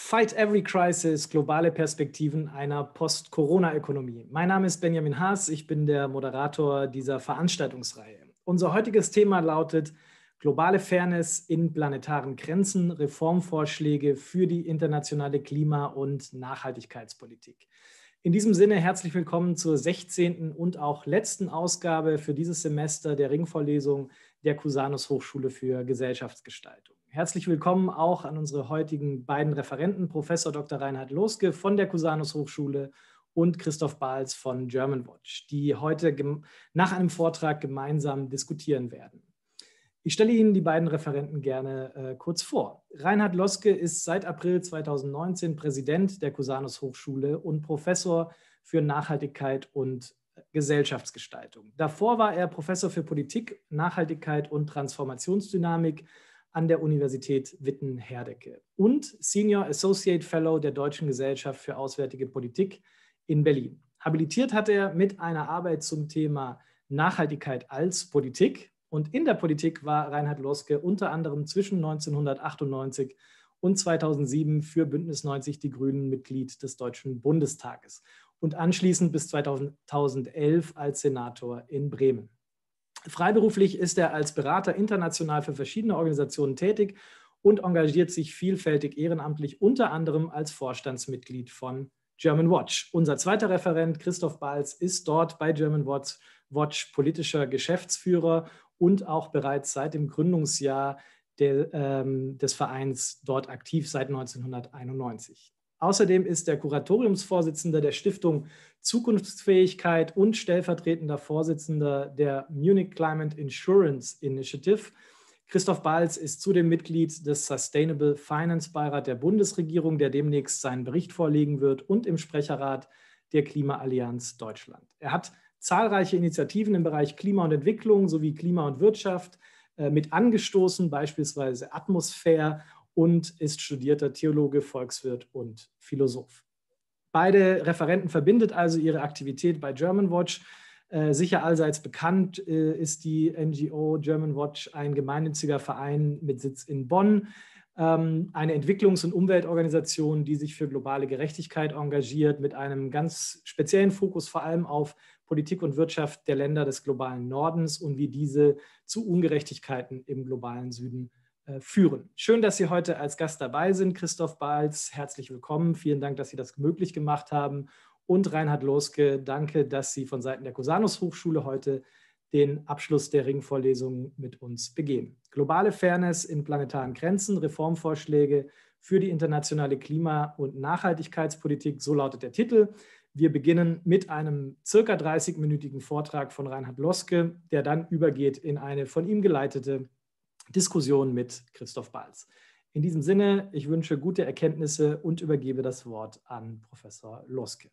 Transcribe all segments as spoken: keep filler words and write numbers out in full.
Fight Every Crisis, globale Perspektiven einer Post-Corona-Ökonomie. Mein Name ist Benjamin Haas, ich bin der Moderator dieser Veranstaltungsreihe. Unser heutiges Thema lautet globale Fairness in planetaren Grenzen, Reformvorschläge für die internationale Klima- und Nachhaltigkeitspolitik. In diesem Sinne herzlich willkommen zur sechzehnten und auch letzten Ausgabe für dieses Semester der Ringvorlesung der Cusanus Hochschule für Gesellschaftsgestaltung. Herzlich willkommen auch an unsere heutigen beiden Referenten, Professor Doktor Reinhard Loske von der Cusanus Hochschule und Christoph Bahls von Germanwatch, die heute nach einem Vortrag gemeinsam diskutieren werden. Ich stelle Ihnen die beiden Referenten gerne äh, kurz vor. Reinhard Loske ist seit April zweitausendneunzehn Präsident der Cusanus Hochschule und Professor für Nachhaltigkeit und Gesellschaftsgestaltung. Davor war er Professor für Politik, Nachhaltigkeit und Transformationsdynamik an der Universität Witten-Herdecke und Senior Associate Fellow der Deutschen Gesellschaft für Auswärtige Politik in Berlin. Habilitiert hat er mit einer Arbeit zum Thema Nachhaltigkeit als Politik. Und in der Politik war Reinhard Loske unter anderem zwischen neunzehnhundertachtundneunzig und zweitausendsieben für Bündnis neunzig Die Grünen Mitglied des Deutschen Bundestages und anschließend bis zweitausendelf als Senator in Bremen. Freiberuflich ist er als Berater international für verschiedene Organisationen tätig und engagiert sich vielfältig ehrenamtlich, unter anderem als Vorstandsmitglied von Germanwatch. Unser zweiter Referent, Christoph Bahls, ist dort bei Germanwatch Watch politischer Geschäftsführer und auch bereits seit dem Gründungsjahr der, ähm, des Vereins dort aktiv seit neunzehnhunderteinundneunzig. Außerdem ist er Kuratoriumsvorsitzender der Stiftung Zukunftsfähigkeit und stellvertretender Vorsitzender der Munich Climate Insurance Initiative. Christoph Bahls ist zudem Mitglied des Sustainable Finance Beirat der Bundesregierung, der demnächst seinen Bericht vorlegen wird, und im Sprecherrat der Klimaallianz Deutschland. Er hat zahlreiche Initiativen im Bereich Klima und Entwicklung sowie Klima und Wirtschaft äh, mit angestoßen, beispielsweise Atmosphäre, und ist studierter Theologe, Volkswirt und Philosoph. Beide Referenten verbindet also ihre Aktivität bei Germanwatch. Äh, sicher allseits bekannt äh, ist die N G O Germanwatch ein gemeinnütziger Verein mit Sitz in Bonn, ähm, eine Entwicklungs- und Umweltorganisation, die sich für globale Gerechtigkeit engagiert, mit einem ganz speziellen Fokus vor allem auf Politik und Wirtschaft der Länder des globalen Nordens und wie diese zu Ungerechtigkeiten im globalen Süden äh, führen. Schön, dass Sie heute als Gast dabei sind. Christoph Bahls, herzlich willkommen. Vielen Dank, dass Sie das möglich gemacht haben. Und Reinhard Loske, danke, dass Sie von Seiten der Cusanus Hochschule heute den Abschluss der Ringvorlesung mit uns begehen. Globale Fairness in planetaren Grenzen, Reformvorschläge für die internationale Klima- und Nachhaltigkeitspolitik, so lautet der Titel. Wir beginnen mit einem circa dreißig-minütigen Vortrag von Reinhard Loske, der dann übergeht in eine von ihm geleitete Diskussion mit Christoph Bahls. In diesem Sinne, ich wünsche gute Erkenntnisse und übergebe das Wort an Professor Loske.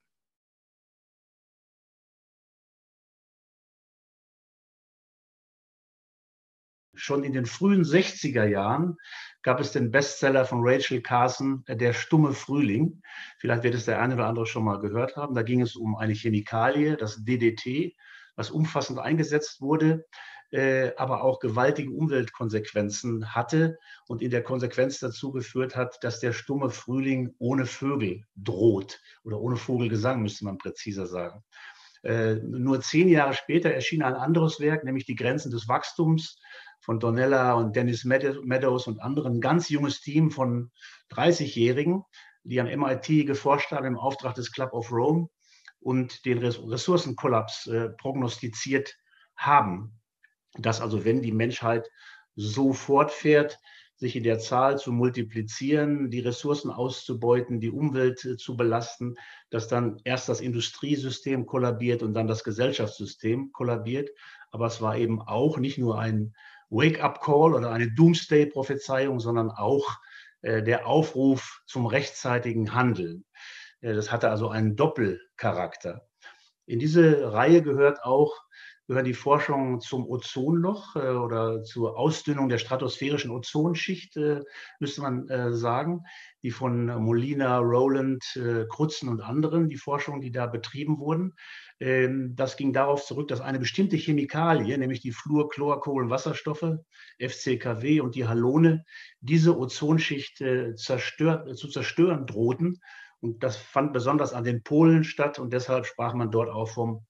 Schon in den frühen sechziger Jahren gab es den Bestseller von Rachel Carson, Der stumme Frühling. Vielleicht wird es der eine oder andere schon mal gehört haben. Da ging es um eine Chemikalie, das D D T, was umfassend eingesetzt wurde, äh, aber auch gewaltige Umweltkonsequenzen hatte und in der Konsequenz dazu geführt hat, dass der stumme Frühling ohne Vögel droht oder ohne Vogelgesang, müsste man präziser sagen. Äh, nur zehn Jahre später erschien ein anderes Werk, nämlich Die Grenzen des Wachstums von Donella und Dennis Meadows und anderen, ein ganz junges Team von dreißigjährigen, die am M I T geforscht haben im Auftrag des Club of Rome und den Ressourcenkollaps äh, prognostiziert haben. Dass also, wenn die Menschheit so fortfährt, sich in der Zahl zu multiplizieren, die Ressourcen auszubeuten, die Umwelt äh, zu belasten, dass dann erst das Industriesystem kollabiert und dann das Gesellschaftssystem kollabiert. Aber es war eben auch nicht nur ein Wake-up-Call oder eine Doomsday-Prophezeiung, sondern auch äh, der Aufruf zum rechtzeitigen Handeln. Äh, das hatte also einen Doppelcharakter. In diese Reihe gehört auch gehören die Forschungen zum Ozonloch äh, oder zur Ausdünnung der stratosphärischen Ozonschicht, äh, müsste man äh, sagen, die von Molina, Rowland, äh, Crutzen und anderen, die Forschungen, die da betrieben wurden. Das ging darauf zurück, dass eine bestimmte Chemikalie, nämlich die Fluor-, Chlor-, Kohlenwasserstoffe, F C K W und die Halone, diese Ozonschicht zerstört, zu zerstören drohten. Und das fand besonders an den Polen statt. Und deshalb sprach man dort auch vom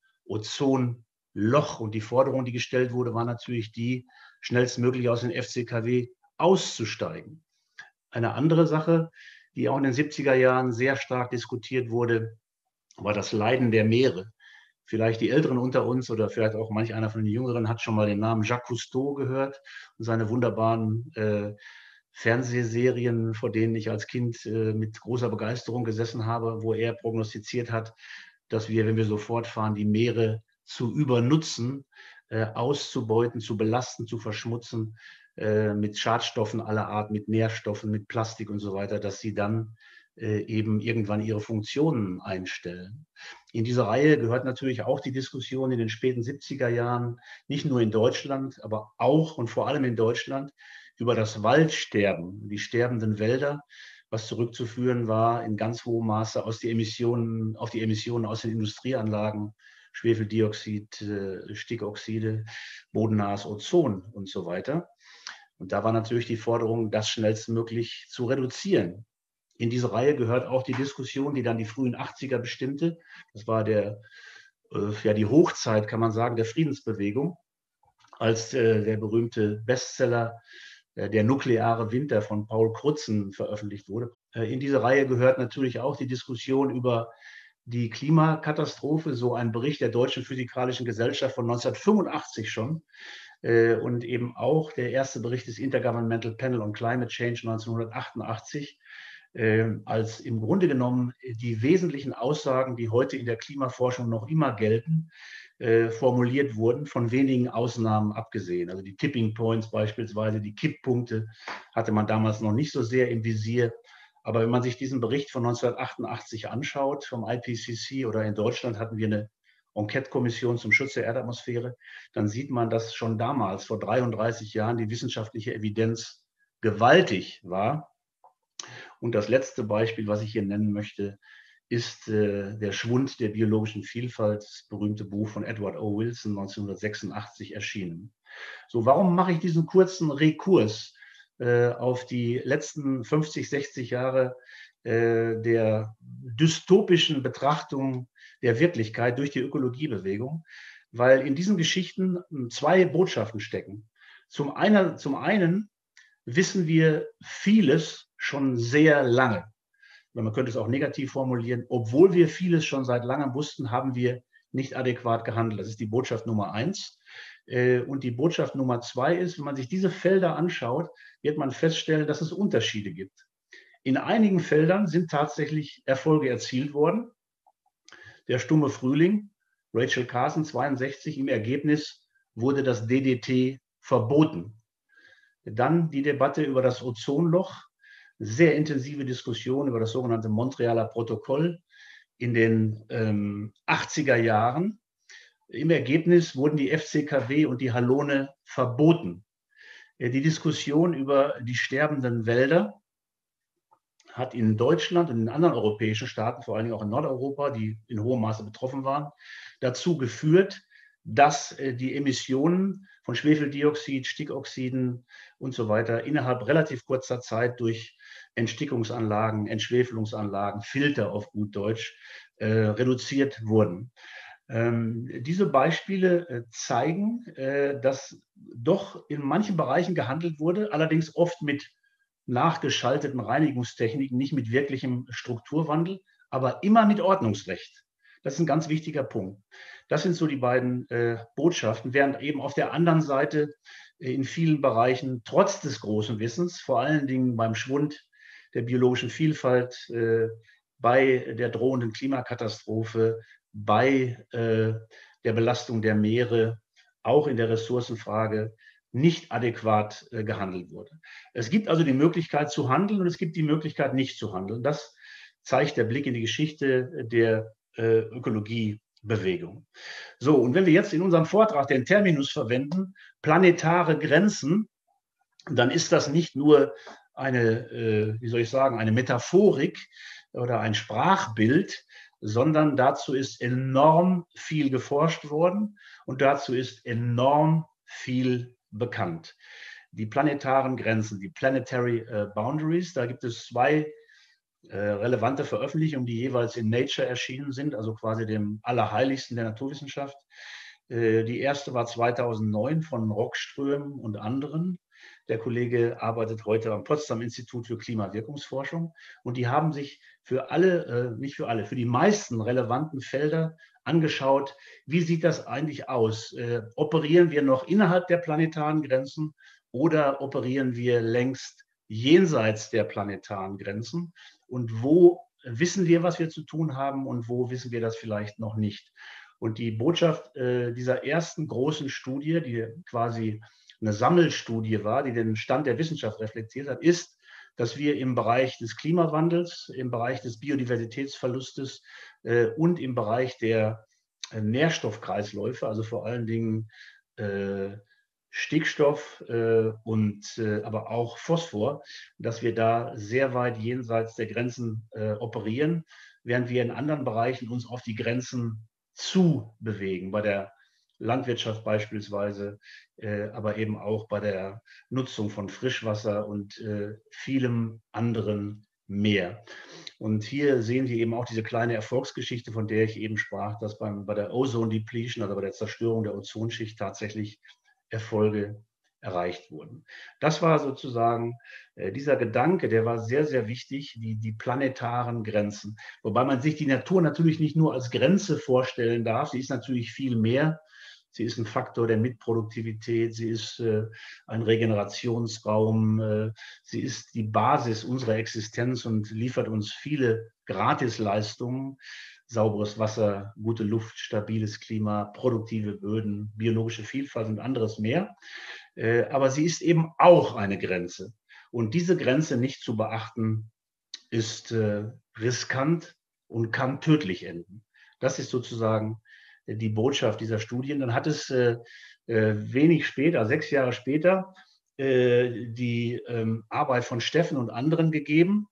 Ozonloch. Und die Forderung, die gestellt wurde, war natürlich die, schnellstmöglich aus den F C K W auszusteigen. Eine andere Sache, die auch in den siebziger Jahren sehr stark diskutiert wurde, war das Leiden der Meere. Vielleicht die Älteren unter uns oder vielleicht auch manch einer von den Jüngeren hat schon mal den Namen Jacques Cousteau gehört und seine wunderbaren äh, Fernsehserien, vor denen ich als Kind äh, mit großer Begeisterung gesessen habe, wo er prognostiziert hat, dass wir, wenn wir so fortfahren, die Meere zu übernutzen, äh, auszubeuten, zu belasten, zu verschmutzen, äh, mit Schadstoffen aller Art, mit Nährstoffen, mit Plastik und so weiter, dass sie dann äh, eben irgendwann ihre Funktionen einstellen. In diese Reihe gehört natürlich auch die Diskussion in den späten siebziger Jahren, nicht nur in Deutschland, aber auch und vor allem in Deutschland, über das Waldsterben, die sterbenden Wälder, was zurückzuführen war in ganz hohem Maße aus die Emissionen, auf die Emissionen aus den Industrieanlagen, Schwefeldioxid, Stickoxide, bodennahes Ozon und so weiter. Und da war natürlich die Forderung, das schnellstmöglich zu reduzieren. In diese Reihe gehört auch die Diskussion, die dann die frühen achtziger bestimmte. Das war der, äh, ja, die Hochzeit, kann man sagen, der Friedensbewegung, als äh, der berühmte Bestseller äh, Der nukleare Winter von Paul Crutzen veröffentlicht wurde. Äh, in diese Reihe gehört natürlich auch die Diskussion über die Klimakatastrophe, so ein Bericht der Deutschen Physikalischen Gesellschaft von neunzehnhundertfünfundachtzig schon. Äh, und eben auch der erste Bericht des Intergovernmental Panel on Climate Change neunzehnhundertachtundachtzig, als im Grunde genommen die wesentlichen Aussagen, die heute in der Klimaforschung noch immer gelten, formuliert wurden, von wenigen Ausnahmen abgesehen. Also die Tipping Points beispielsweise, die Kipppunkte hatte man damals noch nicht so sehr im Visier. Aber wenn man sich diesen Bericht von neunzehnhundertachtundachtzig anschaut, vom I P C C, oder in Deutschland hatten wir eine Enquete-Kommission zum Schutz der Erdatmosphäre, dann sieht man, dass schon damals, vor dreiunddreißig Jahren, die wissenschaftliche Evidenz gewaltig war. Und das letzte Beispiel, was ich hier nennen möchte, ist äh, der Schwund der biologischen Vielfalt, das berühmte Buch von Edward O. Wilson, neunzehnhundertsechsundachtzig erschienen. So, warum mache ich diesen kurzen Rekurs äh, auf die letzten fünfzig, sechzig Jahre äh, der dystopischen Betrachtung der Wirklichkeit durch die Ökologiebewegung? Weil in diesen Geschichten zwei Botschaften stecken. Zum einen, zum einen wissen wir vieles schon sehr lange. Man könnte es auch negativ formulieren. Obwohl wir vieles schon seit langem wussten, haben wir nicht adäquat gehandelt. Das ist die Botschaft Nummer eins. Und die Botschaft Nummer zwei ist, wenn man sich diese Felder anschaut, wird man feststellen, dass es Unterschiede gibt. In einigen Feldern sind tatsächlich Erfolge erzielt worden. Der stumme Frühling, Rachel Carson, zweiundsechzig, im Ergebnis wurde das D D T verboten. Dann die Debatte über das Ozonloch, sehr intensive Diskussion über das sogenannte Montrealer Protokoll in den ähm, achtziger Jahren. Im Ergebnis wurden die F C K W und die Halone verboten. Die Diskussion über die sterbenden Wälder hat in Deutschland und in anderen europäischen Staaten, vor allen Dingen auch in Nordeuropa, die in hohem Maße betroffen waren, dazu geführt, dass die Emissionen von Schwefeldioxid, Stickoxiden und so weiter innerhalb relativ kurzer Zeit durch Entstickungsanlagen, Entschwefelungsanlagen, Filter auf gut Deutsch, äh, reduziert wurden. Ähm, diese Beispiele äh, zeigen, äh, dass doch in manchen Bereichen gehandelt wurde, allerdings oft mit nachgeschalteten Reinigungstechniken, nicht mit wirklichem Strukturwandel, aber immer mit Ordnungsrecht. Das ist ein ganz wichtiger Punkt. Das sind so die beiden äh, Botschaften, während eben auf der anderen Seite äh, in vielen Bereichen trotz des großen Wissens, vor allen Dingen beim Schwund der biologischen Vielfalt, äh, bei der drohenden Klimakatastrophe, bei äh, der Belastung der Meere, auch in der Ressourcenfrage, nicht adäquat äh, gehandelt wurde. Es gibt also die Möglichkeit zu handeln und es gibt die Möglichkeit nicht zu handeln. Das zeigt der Blick in die Geschichte der äh, Ökologiebewegung. So, und wenn wir jetzt in unserem Vortrag den Terminus verwenden, planetare Grenzen, dann ist das nicht nur eine, äh, wie soll ich sagen, eine Metaphorik oder ein Sprachbild, sondern dazu ist enorm viel geforscht worden und dazu ist enorm viel bekannt. Die planetaren Grenzen, die Planetary äh, Boundaries, da gibt es zwei äh, relevante Veröffentlichungen, die jeweils in Nature erschienen sind, also quasi dem Allerheiligsten der Naturwissenschaft. Äh, die erste war zweitausendneun von Rockström und anderen. Der Kollege arbeitet heute am Potsdam Institut für Klimawirkungsforschung und die haben sich für alle, äh, nicht für alle, für die meisten relevanten Felder angeschaut, wie sieht das eigentlich aus? Äh, operieren wir noch innerhalb der planetaren Grenzen oder operieren wir längst jenseits der planetaren Grenzen? Und wo wissen wir, was wir zu tun haben und wo wissen wir das vielleicht noch nicht? Und die Botschaft äh, dieser ersten großen Studie, die quasi eine Sammelstudie war, die den Stand der Wissenschaft reflektiert hat, ist, dass wir im Bereich des Klimawandels, im Bereich des Biodiversitätsverlustes äh, und im Bereich der äh, Nährstoffkreisläufe, also vor allen Dingen äh, Stickstoff äh, und äh, aber auch Phosphor, dass wir da sehr weit jenseits der Grenzen äh, operieren, während wir in anderen Bereichen uns auf die Grenzen zu bewegen, bei der Landwirtschaft beispielsweise, äh, aber eben auch bei der Nutzung von Frischwasser und äh, vielem anderen mehr. Und hier sehen wir eben auch diese kleine Erfolgsgeschichte, von der ich eben sprach, dass beim, bei der Ozone Depletion, also bei der Zerstörung der Ozonschicht tatsächlich Erfolge erreicht wurden. Das war sozusagen äh, dieser Gedanke, der war sehr, sehr wichtig, die, die planetaren Grenzen. Wobei man sich die Natur natürlich nicht nur als Grenze vorstellen darf, sie ist natürlich viel mehr. Sie ist ein Faktor der Mitproduktivität, sie ist äh, ein Regenerationsraum, äh, sie ist die Basis unserer Existenz und liefert uns viele Gratisleistungen. Sauberes Wasser, gute Luft, stabiles Klima, produktive Böden, biologische Vielfalt und anderes mehr. Äh, aber sie ist eben auch eine Grenze. Und diese Grenze nicht zu beachten, ist äh, riskant und kann tödlich enden. Das ist sozusagen die Botschaft dieser Studien. Dann hat es äh, wenig später, sechs Jahre später, äh, die ähm, Arbeit von Steffen und anderen gegeben,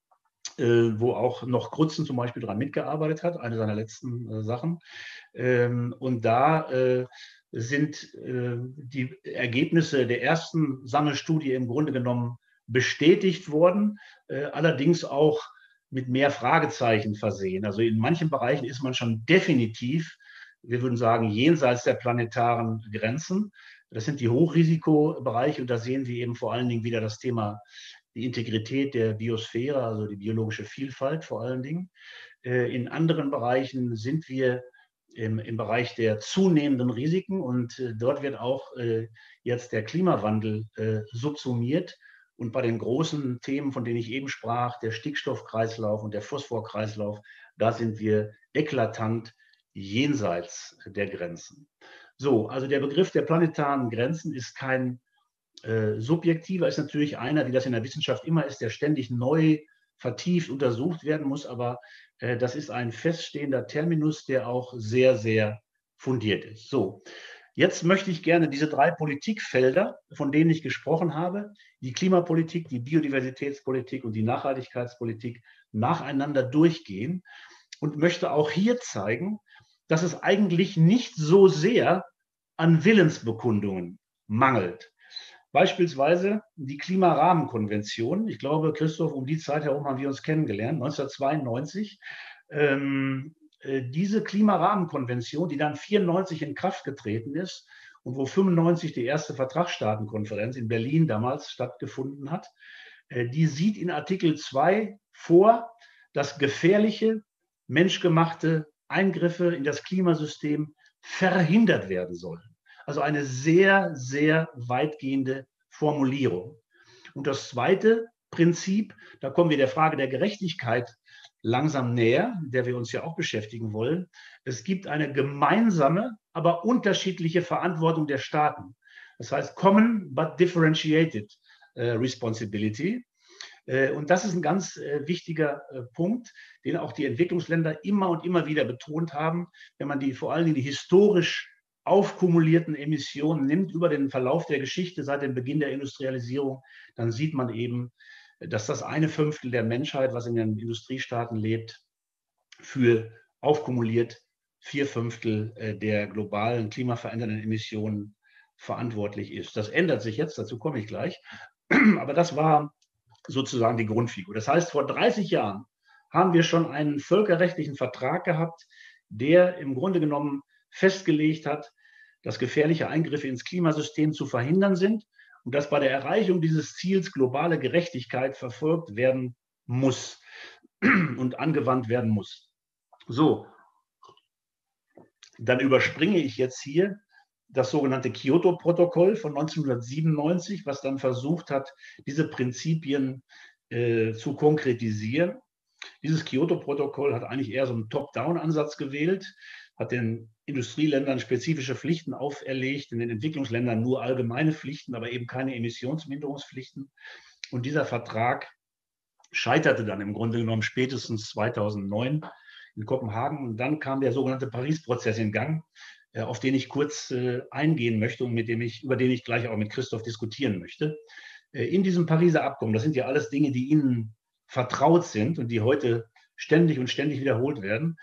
äh, wo auch noch Krutzen zum Beispiel daran mitgearbeitet hat, eine seiner letzten äh, Sachen. Ähm, und da äh, sind äh, die Ergebnisse der ersten Sammelstudie im Grunde genommen bestätigt worden, äh, allerdings auch mit mehr Fragezeichen versehen. Also in manchen Bereichen ist man schon definitiv, wir würden sagen, jenseits der planetaren Grenzen. Das sind die Hochrisikobereiche und da sehen wir eben vor allen Dingen wieder das Thema die Integrität der Biosphäre, also die biologische Vielfalt vor allen Dingen. In anderen Bereichen sind wir im, im Bereich der zunehmenden Risiken und dort wird auch jetzt der Klimawandel subsumiert. Und bei den großen Themen, von denen ich eben sprach, der Stickstoffkreislauf und der Phosphorkreislauf, da sind wir eklatant jenseits der Grenzen. So, also der Begriff der planetaren Grenzen ist kein äh, subjektiver, ist natürlich einer, wie das in der Wissenschaft immer ist, der ständig neu vertieft untersucht werden muss, aber äh, das ist ein feststehender Terminus, der auch sehr, sehr fundiert ist. So, jetzt möchte ich gerne diese drei Politikfelder, von denen ich gesprochen habe, die Klimapolitik, die Biodiversitätspolitik und die Nachhaltigkeitspolitik, nacheinander durchgehen und möchte auch hier zeigen, dass es eigentlich nicht so sehr an Willensbekundungen mangelt. Beispielsweise die Klimarahmenkonvention. Ich glaube, Christoph, um die Zeit herum haben wir uns kennengelernt, neunzehnhundertzweiundneunzig. Ähm, äh, diese Klimarahmenkonvention, die dann vierundneunzig in Kraft getreten ist und wo fünfundneunzig die erste Vertragsstaatenkonferenz in Berlin damals stattgefunden hat, äh, die sieht in Artikel zwei vor, dass gefährliche, menschgemachte Eingriffe in das Klimasystem verhindert werden sollen. Also eine sehr, sehr weitgehende Formulierung. Und das zweite Prinzip, da kommen wir der Frage der Gerechtigkeit langsam näher, der wir uns ja auch beschäftigen wollen. Es gibt eine gemeinsame, aber unterschiedliche Verantwortung der Staaten. Das heißt Common but Differentiated äh, Responsibility. Und das ist ein ganz wichtiger Punkt, den auch die Entwicklungsländer immer und immer wieder betont haben, wenn man die vor allen Dingen die historisch aufkumulierten Emissionen nimmt über den Verlauf der Geschichte seit dem Beginn der Industrialisierung, dann sieht man eben, dass das eine Fünftel der Menschheit, was in den Industriestaaten lebt, für aufkumuliert vier Fünftel der globalen klimaverändernden Emissionen verantwortlich ist. Das ändert sich jetzt, dazu komme ich gleich. Aber das war sozusagen die Grundfigur. Das heißt, vor dreißig Jahren haben wir schon einen völkerrechtlichen Vertrag gehabt, der im Grunde genommen festgelegt hat, dass gefährliche Eingriffe ins Klimasystem zu verhindern sind und dass bei der Erreichung dieses Ziels globale Gerechtigkeit verfolgt werden muss und angewandt werden muss. So, dann überspringe ich jetzt hier das sogenannte Kyoto-Protokoll von neunzehnhundertsiebenundneunzig, was dann versucht hat, diese Prinzipien äh, zu konkretisieren. Dieses Kyoto-Protokoll hat eigentlich eher so einen Top-Down-Ansatz gewählt, hat den Industrieländern spezifische Pflichten auferlegt, in den Entwicklungsländern nur allgemeine Pflichten, aber eben keine Emissionsminderungspflichten. Und dieser Vertrag scheiterte dann im Grunde genommen spätestens zweitausendneun in Kopenhagen. Und dann kam der sogenannte Paris-Prozess in Gang, auf den ich kurz eingehen möchte und mit dem ich, über den ich gleich auch mit Christoph diskutieren möchte. In diesem Pariser Abkommen, das sind ja alles Dinge, die Ihnen vertraut sind und die heute ständig und ständig wiederholt werden,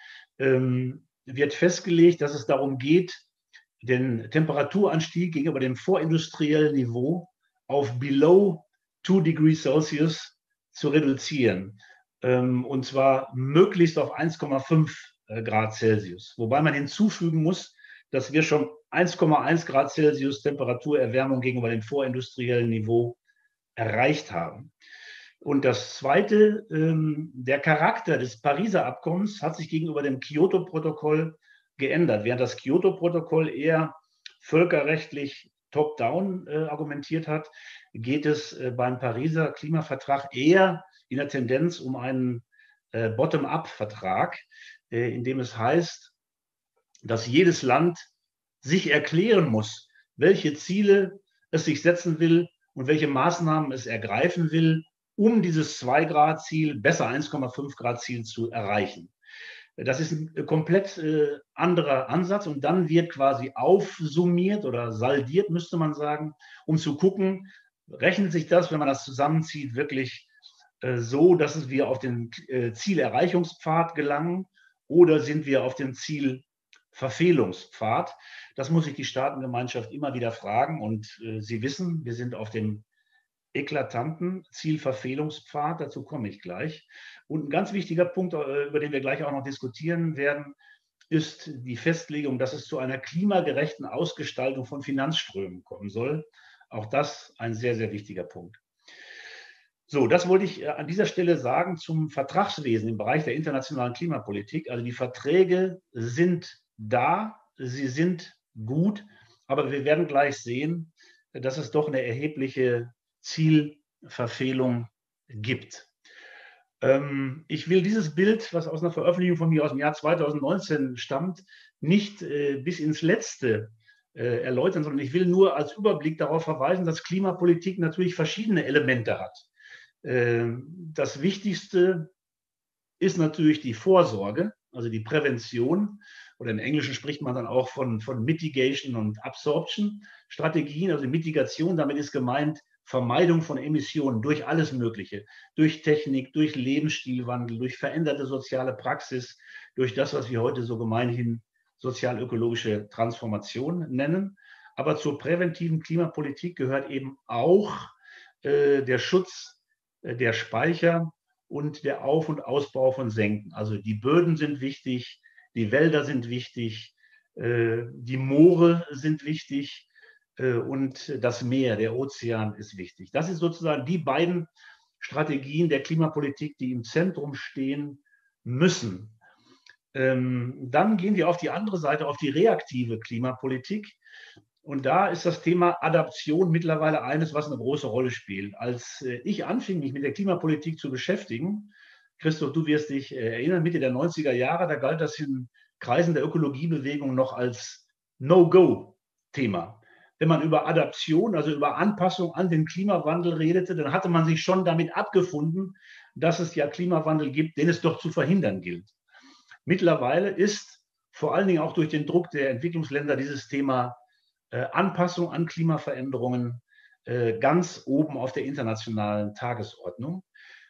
wird festgelegt, dass es darum geht, den Temperaturanstieg gegenüber dem vorindustriellen Niveau auf below two degrees Celsius zu reduzieren. Und zwar möglichst auf eins Komma fünf Grad Celsius. Wobei man hinzufügen muss, dass wir schon eins Komma eins Grad Celsius Temperaturerwärmung gegenüber dem vorindustriellen Niveau erreicht haben. Und das Zweite, der Charakter des Pariser Abkommens hat sich gegenüber dem Kyoto-Protokoll geändert. Während das Kyoto-Protokoll eher völkerrechtlich top-down argumentiert hat, geht es beim Pariser Klimavertrag eher in der Tendenz um einen Bottom-up-Vertrag, in dem es heißt, dass jedes Land sich erklären muss, welche Ziele es sich setzen will und welche Maßnahmen es ergreifen will, um dieses zwei Grad Ziel, besser eins Komma fünf Grad Ziel zu erreichen. Das ist ein komplett äh, anderer Ansatz und dann wird quasi aufsummiert oder saldiert, müsste man sagen, um zu gucken, rechnet sich das, wenn man das zusammenzieht, wirklich äh, so, dass wir auf den äh, Zielerreichungspfad gelangen oder sind wir auf dem Zielverfehlungspfad? Das muss sich die Staatengemeinschaft immer wieder fragen und äh, Sie wissen, wir sind auf dem eklatanten Zielverfehlungspfad, dazu komme ich gleich. Und ein ganz wichtiger Punkt, über den wir gleich auch noch diskutieren werden, ist die Festlegung, dass es zu einer klimagerechten Ausgestaltung von Finanzströmen kommen soll. Auch das ein sehr, sehr wichtiger Punkt. So, das wollte ich an dieser Stelle sagen zum Vertragswesen im Bereich der internationalen Klimapolitik. Also die Verträge sind da, sie sind gut, aber wir werden gleich sehen, dass es doch eine erhebliche Zielverfehlung gibt. Ähm, ich will dieses Bild, was aus einer Veröffentlichung von mir aus dem Jahr zweitausendneunzehn stammt, nicht äh, bis ins Letzte äh, erläutern, sondern ich will nur als Überblick darauf verweisen, dass Klimapolitik natürlich verschiedene Elemente hat. Äh, das Wichtigste ist natürlich die Vorsorge, also die Prävention, oder im Englischen spricht man dann auch von, von Mitigation und Absorption Strategien, also Mitigation, damit ist gemeint, Vermeidung von Emissionen durch alles Mögliche, durch Technik, durch Lebensstilwandel, durch veränderte soziale Praxis, durch das, was wir heute so gemeinhin sozial-ökologische Transformation nennen. Aber zur präventiven Klimapolitik gehört eben auch äh, der Schutz äh, der Speicher und der Auf- und Ausbau von Senken. Also die Böden sind wichtig, die Wälder sind wichtig, äh, die Moore sind wichtig, und das Meer, der Ozean ist wichtig. Das ist sozusagen die beiden Strategien der Klimapolitik, die im Zentrum stehen müssen. Dann gehen wir auf die andere Seite, auf die reaktive Klimapolitik. Und da ist das Thema Adaption mittlerweile eines, was eine große Rolle spielt. Als ich anfing, mich mit der Klimapolitik zu beschäftigen, Christoph, du wirst dich erinnern, Mitte der neunziger Jahre, da galt das in Kreisen der Ökologiebewegung noch als No-Go-Thema. Wenn man über Adaption, also über Anpassung an den Klimawandel redete, dann hatte man sich schon damit abgefunden, dass es ja Klimawandel gibt, den es doch zu verhindern gilt. Mittlerweile ist vor allen Dingen auch durch den Druck der Entwicklungsländer dieses Thema äh, Anpassung an Klimaveränderungen äh, ganz oben auf der internationalen Tagesordnung.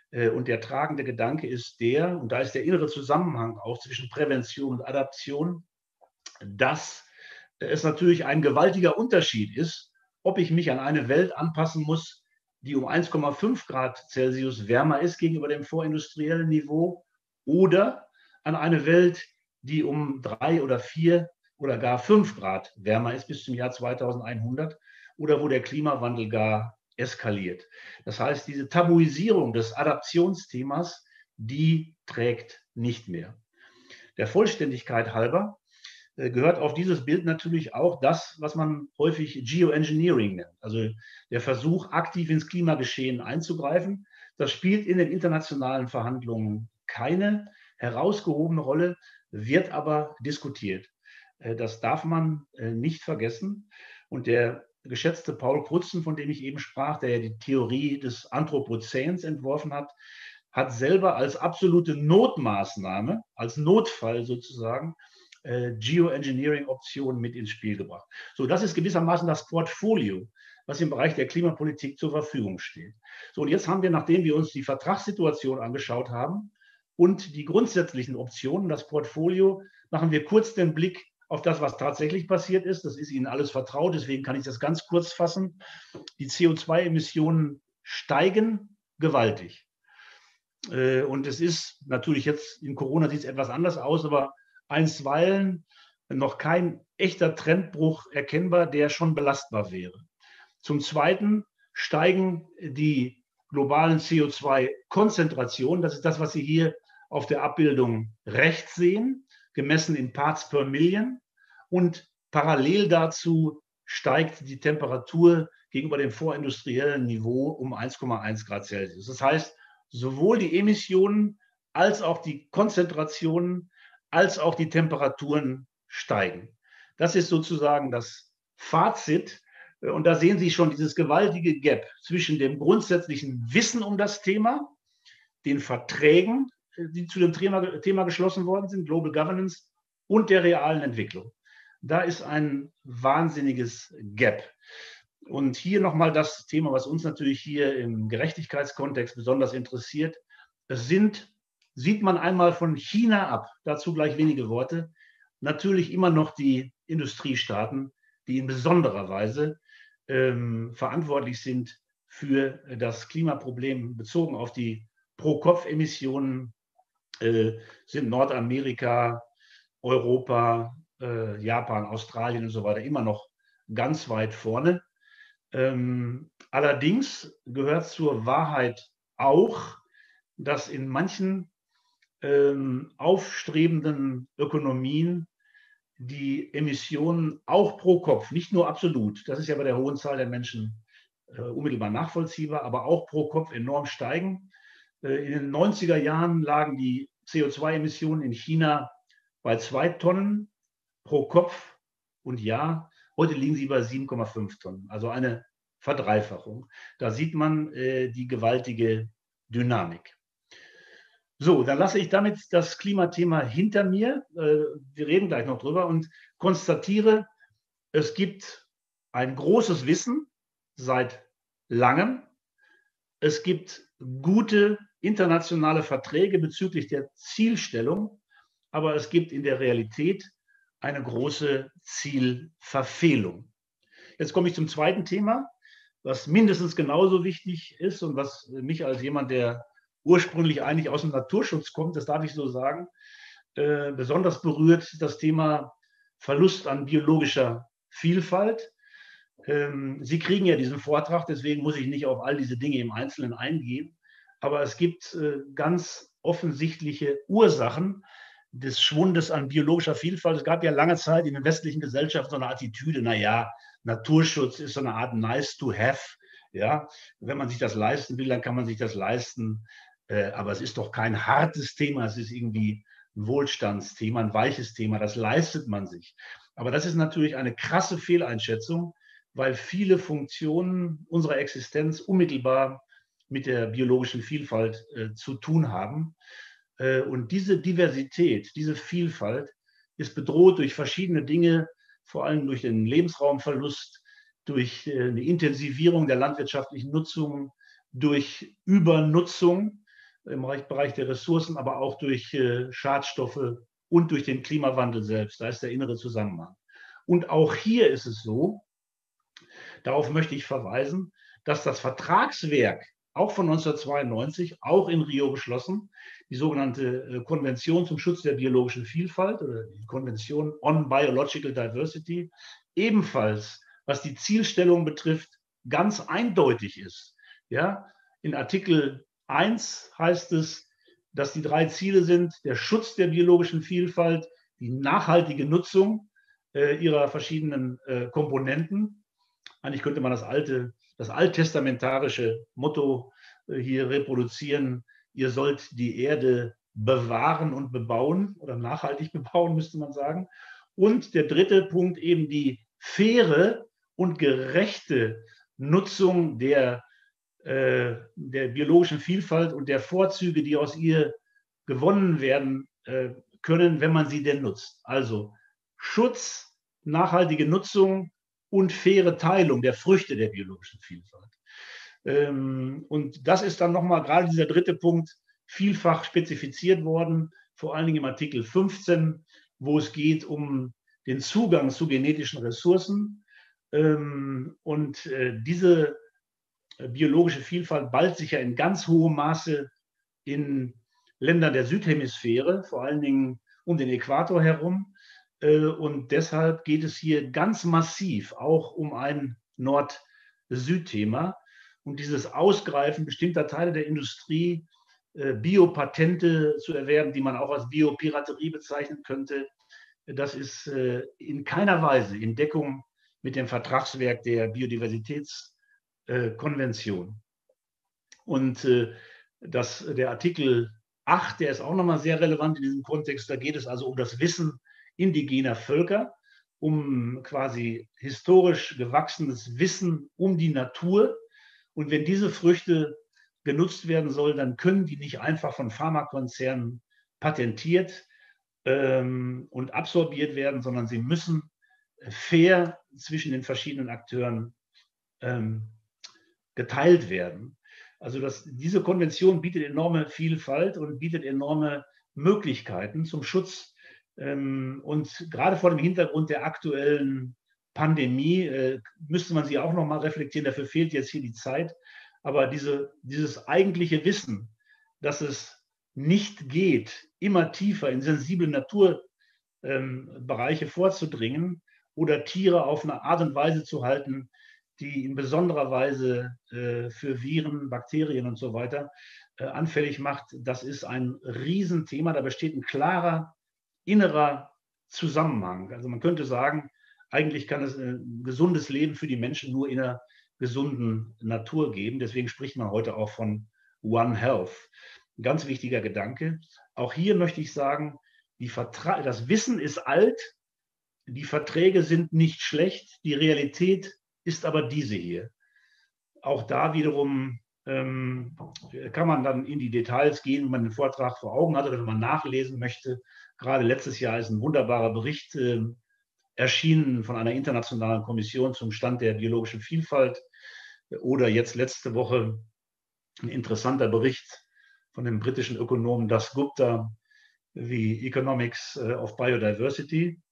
Und der tragende Gedanke ist der, und da ist der innere Zusammenhang auch zwischen Prävention und Adaption, dass es natürlich ein gewaltiger Unterschied ist, ob ich mich an eine Welt anpassen muss, die um eins Komma fünf Grad Celsius wärmer ist gegenüber dem vorindustriellen Niveau, oder an eine Welt, die um drei oder vier oder gar fünf Grad wärmer ist bis zum Jahr zweitausendeinhundert, oder wo der Klimawandel gar eskaliert. Das heißt, diese Tabuisierung des Adaptionsthemas, die trägt nicht mehr. Der Vollständigkeit halber gehört auf dieses Bild natürlich auch das, was man häufig Geoengineering nennt, also der Versuch, aktiv ins Klimageschehen einzugreifen. Das spielt in den internationalen Verhandlungen keine herausgehobene Rolle, wird aber diskutiert. Das darf man nicht vergessen. Und der geschätzte Paul Crutzen, von dem ich eben sprach, der ja die Theorie des Anthropozäns entworfen hat, hat selber als absolute Notmaßnahme, als Notfall sozusagen, äh, Geoengineering-Optionen mit ins Spiel gebracht. So, das ist gewissermaßen das Portfolio, was im Bereich der Klimapolitik zur Verfügung steht. So, und jetzt haben wir, nachdem wir uns die Vertragssituation angeschaut haben und die grundsätzlichen Optionen, das Portfolio, machen wir kurz den Blick auf das, was tatsächlich passiert ist. Das ist Ihnen alles vertraut, deswegen kann ich das ganz kurz fassen. Die C O zwei Emissionen steigen gewaltig. Und es ist natürlich jetzt, in Corona sieht es etwas anders aus, aber einstweilen noch kein echter Trendbruch erkennbar, der schon belastbar wäre. Zum Zweiten steigen die globalen C O zwei Konzentrationen. Das ist das, was Sie hier auf der Abbildung rechts sehen, gemessen in Parts per Million. Und parallel dazu steigt die Temperatur gegenüber dem vorindustriellen Niveau um eins Komma eins Grad Celsius. Das heißt, sowohl die Emissionen als auch die Konzentrationen als auch die Temperaturen steigen. Das ist sozusagen das Fazit. Und da sehen Sie schon dieses gewaltige Gap zwischen dem grundsätzlichen Wissen um das Thema, den Verträgen, die zu dem Thema, Thema geschlossen worden sind, Global Governance, und der realen Entwicklung. Da ist ein wahnsinniges Gap. Und hier nochmal das Thema, was uns natürlich hier im Gerechtigkeitskontext besonders interessiert. Es sind, sieht man einmal von China ab, dazu gleich wenige Worte, natürlich immer noch die Industriestaaten, die in besonderer Weise ähm, verantwortlich sind für das Klimaproblem bezogen auf die Pro-Kopf-Emissionen, äh, sind Nordamerika, Europa, äh, Japan, Australien und so weiter immer noch ganz weit vorne. Ähm, allerdings gehört zur Wahrheit auch, dass in manchen ähm, aufstrebenden Ökonomien die Emissionen auch pro Kopf, nicht nur absolut, das ist ja bei der hohen Zahl der Menschen äh, unmittelbar nachvollziehbar, aber auch pro Kopf enorm steigen. Äh, in den neunziger Jahren lagen die C O zwei Emissionen in China bei zwei Tonnen pro Kopf und Jahr. Heute liegen sie bei sieben Komma fünf Tonnen, also eine Verdreifachung. Da sieht man äh, die gewaltige Dynamik. So, dann lasse ich damit das Klimathema hinter mir. Äh, wir reden gleich noch drüber und konstatiere, es gibt ein großes Wissen seit langem. Es gibt gute internationale Verträge bezüglich der Zielstellung, aber es gibt in der Realität eine große Zielverfehlung. Jetzt komme ich zum zweiten Thema, was mindestens genauso wichtig ist und was mich als jemand, der ursprünglich eigentlich aus dem Naturschutz kommt, das darf ich so sagen, äh, besonders berührt, das Thema Verlust an biologischer Vielfalt. Ähm, Sie kriegen ja diesen Vortrag, deswegen muss ich nicht auf all diese Dinge im Einzelnen eingehen, aber es gibt äh, ganz offensichtliche Ursachen des Schwundes an biologischer Vielfalt. Es gab ja lange Zeit in den westlichen Gesellschaften so eine Attitüde, naja, Naturschutz ist so eine Art nice to have. Ja, wenn man sich das leisten will, dann kann man sich das leisten. Äh, aber es ist doch kein hartes Thema, es ist irgendwie ein Wohlstandsthema, ein weiches Thema, das leistet man sich. Aber das ist natürlich eine krasse Fehleinschätzung, weil viele Funktionen unserer Existenz unmittelbar mit der biologischen Vielfalt äh, zu tun haben. Äh, und diese Diversität, diese Vielfalt ist bedroht durch verschiedene Dinge, vor allem durch den Lebensraumverlust, durch äh, eine Intensivierung der landwirtschaftlichen Nutzung, durch Übernutzung. im Bereich der Ressourcen, aber auch durch Schadstoffe und durch den Klimawandel selbst. Da ist der innere Zusammenhang. Und auch hier ist es so, darauf möchte ich verweisen, dass das Vertragswerk auch von neunzehnhundertzweiundneunzig, auch in Rio beschlossen, die sogenannte Konvention zum Schutz der biologischen Vielfalt oder die Konvention on Biological Diversity, ebenfalls, was die Zielstellung betrifft, ganz eindeutig ist. Ja, in Artikel eins heißt es, dass die drei Ziele sind: der Schutz der biologischen Vielfalt, die nachhaltige Nutzung äh, ihrer verschiedenen äh, Komponenten. Eigentlich könnte man das alte, das alttestamentarische Motto äh, hier reproduzieren: Ihr sollt die Erde bewahren und bebauen oder nachhaltig bebauen, müsste man sagen. Und der dritte Punkt eben die faire und gerechte Nutzung der der biologischen Vielfalt und der Vorzüge, die aus ihr gewonnen werden äh, können, wenn man sie denn nutzt. Also Schutz, nachhaltige Nutzung und faire Teilung der Früchte der biologischen Vielfalt. Ähm, und das ist dann nochmal gerade dieser dritte Punkt vielfach spezifiziert worden, vor allen Dingen im Artikel fünfzehn, wo es geht um den Zugang zu genetischen Ressourcen. Ähm, und äh, diese biologische Vielfalt ballt sich ja in ganz hohem Maße in Ländern der Südhemisphäre, vor allen Dingen um den Äquator herum. Und deshalb geht es hier ganz massiv auch um ein Nord-Süd-Thema. Und dieses Ausgreifen bestimmter Teile der Industrie, Biopatente zu erwerben, die man auch als Biopiraterie bezeichnen könnte, das ist in keiner Weise in Deckung mit dem Vertragswerk der Biodiversitäts- Konvention. Und äh, das, der Artikel acht, der ist auch nochmal sehr relevant in diesem Kontext. Da geht es also um das Wissen indigener Völker, um quasi historisch gewachsenes Wissen um die Natur. Und wenn diese Früchte genutzt werden sollen, dann können die nicht einfach von Pharmakonzernen patentiert ähm, und absorbiert werden, sondern sie müssen fair zwischen den verschiedenen Akteuren ähm, geteilt werden. Also das, diese Konvention bietet enorme Vielfalt und bietet enorme Möglichkeiten zum Schutz. Ähm, und gerade vor dem Hintergrund der aktuellen Pandemie äh, müsste man sie auch noch mal reflektieren. Dafür fehlt jetzt hier die Zeit. Aber diese, dieses eigentliche Wissen, dass es nicht geht, immer tiefer in sensible Naturbereiche ähm, vorzudringen oder Tiere auf eine Art und Weise zu halten, die in besonderer Weise äh, für Viren, Bakterien und so weiter äh, anfällig macht. Das ist ein Riesenthema. Da besteht ein klarer innerer Zusammenhang. Also man könnte sagen, eigentlich kann es ein gesundes Leben für die Menschen nur in einer gesunden Natur geben. Deswegen spricht man heute auch von One Health. Ein ganz wichtiger Gedanke. Auch hier möchte ich sagen, die Vertra- das Wissen ist alt, die Verträge sind nicht schlecht, die Realität ist aber diese hier. Auch da wiederum ähm, kann man dann in die Details gehen, wenn man den Vortrag vor Augen hat oder wenn man nachlesen möchte. Gerade letztes Jahr ist ein wunderbarer Bericht äh, erschienen von einer internationalen Kommission zum Stand der biologischen Vielfalt. Oder jetzt letzte Woche ein interessanter Bericht von dem britischen Ökonomen Das Gupta, wie Economics of Biodiversity.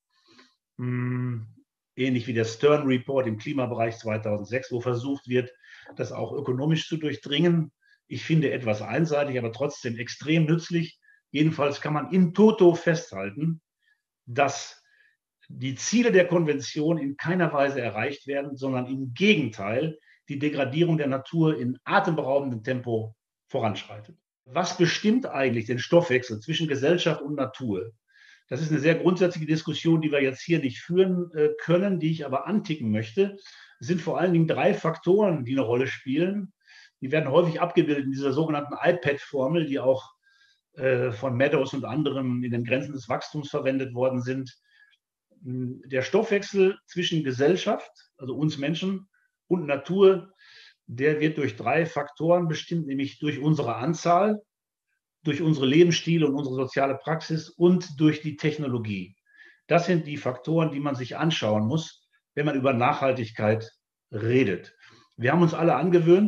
Hm. Ähnlich wie der Stern Report im Klimabereich zweitausendsechs, wo versucht wird, das auch ökonomisch zu durchdringen. Ich finde etwas einseitig, aber trotzdem extrem nützlich. Jedenfalls kann man in toto festhalten, dass die Ziele der Konvention in keiner Weise erreicht werden, sondern im Gegenteil die Degradierung der Natur in atemberaubendem Tempo voranschreitet. Was bestimmt eigentlich den Stoffwechsel zwischen Gesellschaft und Natur? Das ist eine sehr grundsätzliche Diskussion, die wir jetzt hier nicht führen äh, können, die ich aber anticken möchte. Es sind vor allen Dingen drei Faktoren, die eine Rolle spielen. Die werden häufig abgebildet in dieser sogenannten I P A D-Formel, die auch äh, von Meadows und anderen in den Grenzen des Wachstums verwendet worden sind. Der Stoffwechsel zwischen Gesellschaft, also uns Menschen, und Natur, der wird durch drei Faktoren bestimmt, nämlich durch unsere Anzahl, durch unsere Lebensstile und unsere soziale Praxis und durch die Technologie. Das sind die Faktoren, die man sich anschauen muss, wenn man über Nachhaltigkeit redet. Wir haben uns alle angewöhnt,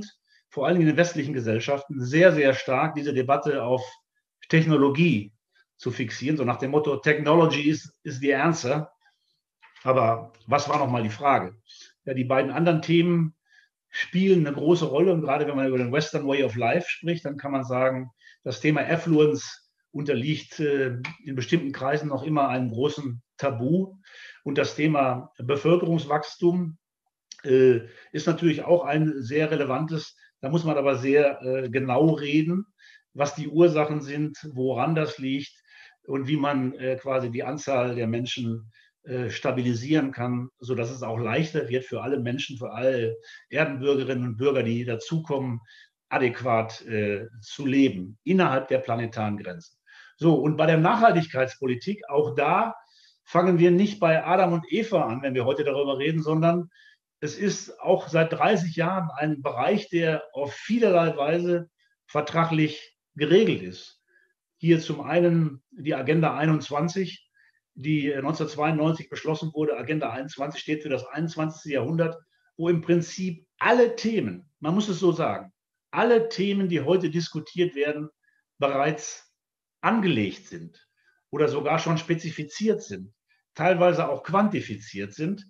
vor allem in den westlichen Gesellschaften, sehr, sehr stark diese Debatte auf Technologie zu fixieren, so nach dem Motto, Technology is, is the answer. Aber was war nochmal die Frage? Ja, die beiden anderen Themen spielen eine große Rolle. Und gerade wenn man über den Western Way of Life spricht, dann kann man sagen, das Thema Affluence unterliegt äh, in bestimmten Kreisen noch immer einem großen Tabu. Und das Thema Bevölkerungswachstum äh, ist natürlich auch ein sehr relevantes. Da muss man aber sehr äh, genau reden, was die Ursachen sind, woran das liegt und wie man äh, quasi die Anzahl der Menschen äh, stabilisieren kann, sodass es auch leichter wird für alle Menschen, für alle Erdenbürgerinnen und Bürger, die dazukommen, adäquat äh, zu leben, innerhalb der planetaren Grenzen. So, und bei der Nachhaltigkeitspolitik, auch da fangen wir nicht bei Adam und Eva an, wenn wir heute darüber reden, sondern es ist auch seit dreißig Jahren ein Bereich, der auf vielerlei Weise vertraglich geregelt ist. Hier zum einen die Agenda einundzwanzig, die neunzehnhundertzweiundneunzig beschlossen wurde. Agenda einundzwanzig steht für das einundzwanzigste Jahrhundert, wo im Prinzip alle Themen, man muss es so sagen, alle Themen, die heute diskutiert werden, bereits angelegt sind oder sogar schon spezifiziert sind, teilweise auch quantifiziert sind.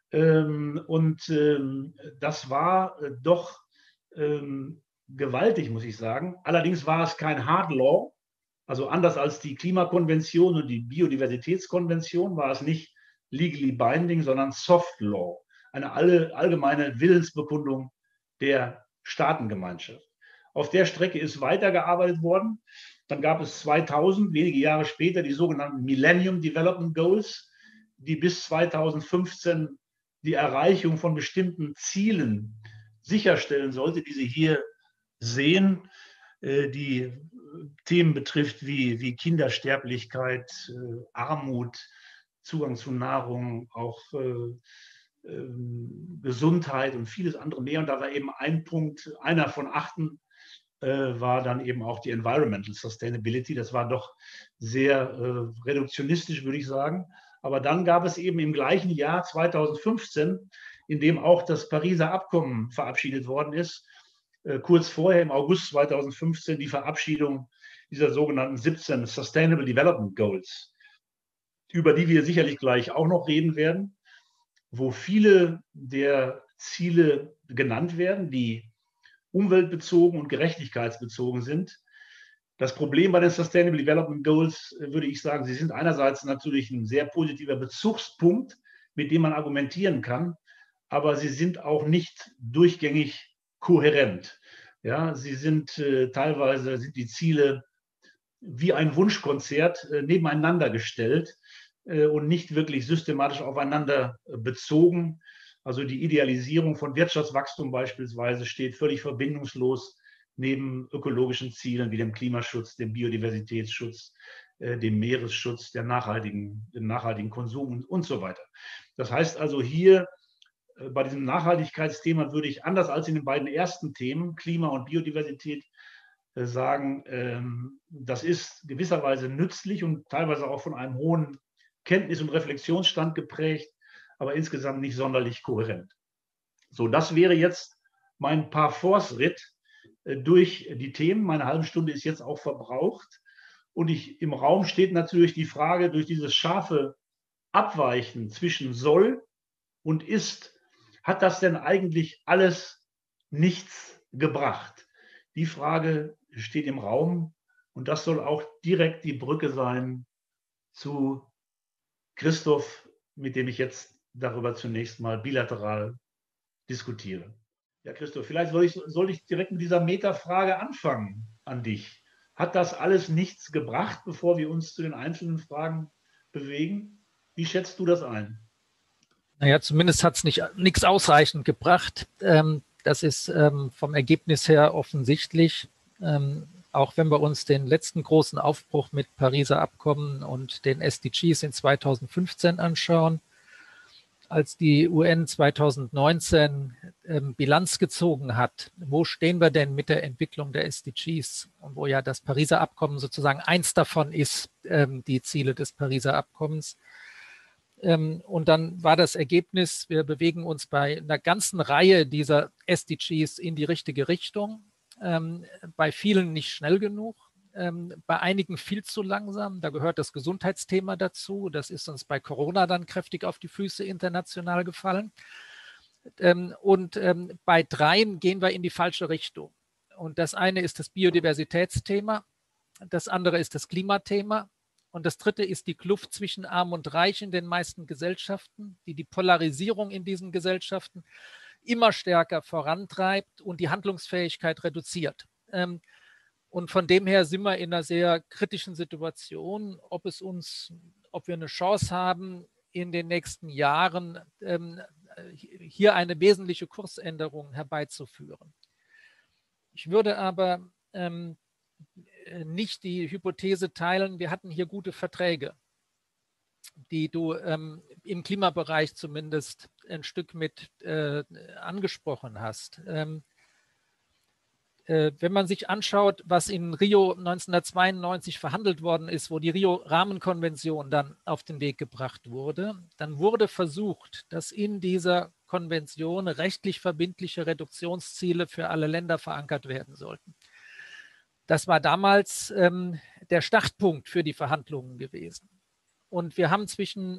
Und das war doch gewaltig, muss ich sagen. Allerdings war es kein Hard Law, also anders als die Klimakonvention und die Biodiversitätskonvention war es nicht legally binding, sondern Soft Law, eine allgemeine Willensbekundung der Staatengemeinschaft. Auf der Strecke ist weitergearbeitet worden. Dann gab es zweitausend, wenige Jahre später, die sogenannten Millennium Development Goals, die bis zweitausendfünfzehn die Erreichung von bestimmten Zielen sicherstellen sollte, die Sie hier sehen, die Themen betrifft wie, wie Kindersterblichkeit, Armut, Zugang zu Nahrung, auch äh, äh, Gesundheit und vieles andere mehr. Und da war eben ein Punkt, einer von achten, äh, war dann eben auch die Environmental Sustainability. Das war doch sehr äh, reduktionistisch, würde ich sagen. Aber dann gab es eben im gleichen Jahr zweitausendfünfzehn, in dem auch das Pariser Abkommen verabschiedet worden ist, äh, kurz vorher im August zweitausendfünfzehn die Verabschiedung dieser sogenannten siebzehn Sustainable Development Goals, über die wir sicherlich gleich auch noch reden werden, wo viele der Ziele genannt werden, die umweltbezogen und gerechtigkeitsbezogen sind. Das Problem bei den Sustainable Development Goals, würde ich sagen, sie sind einerseits natürlich ein sehr positiver Bezugspunkt, mit dem man argumentieren kann, aber sie sind auch nicht durchgängig kohärent. Ja, sie sind äh, teilweise sind die Ziele wie ein Wunschkonzert äh, nebeneinander gestellt äh, und nicht wirklich systematisch aufeinander äh, bezogen. Also die Idealisierung von Wirtschaftswachstum beispielsweise steht völlig verbindungslos neben ökologischen Zielen wie dem Klimaschutz, dem Biodiversitätsschutz, äh, dem Meeresschutz, der nachhaltigen, dem nachhaltigen Konsum und, und so weiter. Das heißt also hier äh, bei diesem Nachhaltigkeitsthema würde ich anders als in den beiden ersten Themen, Klima und Biodiversität, äh, sagen, ähm, das ist gewisserweise nützlich und teilweise auch von einem hohen Kenntnis- und Reflexionsstand geprägt, aber insgesamt nicht sonderlich kohärent. So, das wäre jetzt mein Parforce-Ritt durch die Themen. Meine halbe Stunde ist jetzt auch verbraucht. Und ich, im Raum steht natürlich die Frage, durch dieses scharfe Abweichen zwischen soll und ist, hat das denn eigentlich alles nichts gebracht? Die Frage steht im Raum und das soll auch direkt die Brücke sein zu Christoph, mit dem ich jetzt darüber zunächst mal bilateral diskutiere. Ja, Christoph, vielleicht soll ich, soll ich direkt mit dieser Metafrage anfangen an dich. Hat das alles nichts gebracht, bevor wir uns zu den einzelnen Fragen bewegen? Wie schätzt du das ein? Naja, zumindest hat es nicht nichts ausreichend gebracht. Ähm, das ist ähm, vom Ergebnis her offensichtlich. Ähm, auch wenn wir uns den letzten großen Aufbruch mit Pariser Abkommen und den S D Gs in zweitausendfünfzehn anschauen, als die U N zweitausendneunzehn ähm, Bilanz gezogen hat, wo stehen wir denn mit der Entwicklung der S D Gs? Und wo ja das Pariser Abkommen sozusagen eins davon ist, ähm, die Ziele des Pariser Abkommens, Und dann war das Ergebnis, wir bewegen uns bei einer ganzen Reihe dieser S D Gs in die richtige Richtung, bei vielen nicht schnell genug, bei einigen viel zu langsam. Da gehört das Gesundheitsthema dazu. Das ist uns bei Corona dann kräftig auf die Füße international gefallen. Und bei dreien gehen wir in die falsche Richtung. Und das eine ist das Biodiversitätsthema, das andere ist das Klimathema. Und das dritte ist die Kluft zwischen Arm und Reich in den meisten Gesellschaften, die die Polarisierung in diesen Gesellschaften immer stärker vorantreibt und die Handlungsfähigkeit reduziert. Und von dem her sind wir in einer sehr kritischen Situation, ob es uns, ob wir eine Chance haben, in den nächsten Jahren hier eine wesentliche Kursänderung herbeizuführen. Ich würde aber nicht die Hypothese teilen, wir hatten hier gute Verträge, die du ähm, im Klimabereich zumindest ein Stück mit äh, angesprochen hast. Ähm, äh, wenn man sich anschaut, was in Rio neunzehnhundertzweiundneunzig verhandelt worden ist, wo die Rio-Rahmenkonvention dann auf den Weg gebracht wurde, dann wurde versucht, dass in dieser Konvention rechtlich verbindliche Reduktionsziele für alle Länder verankert werden sollten. Das war damals ähm, der Startpunkt für die Verhandlungen gewesen. Und wir haben zwischen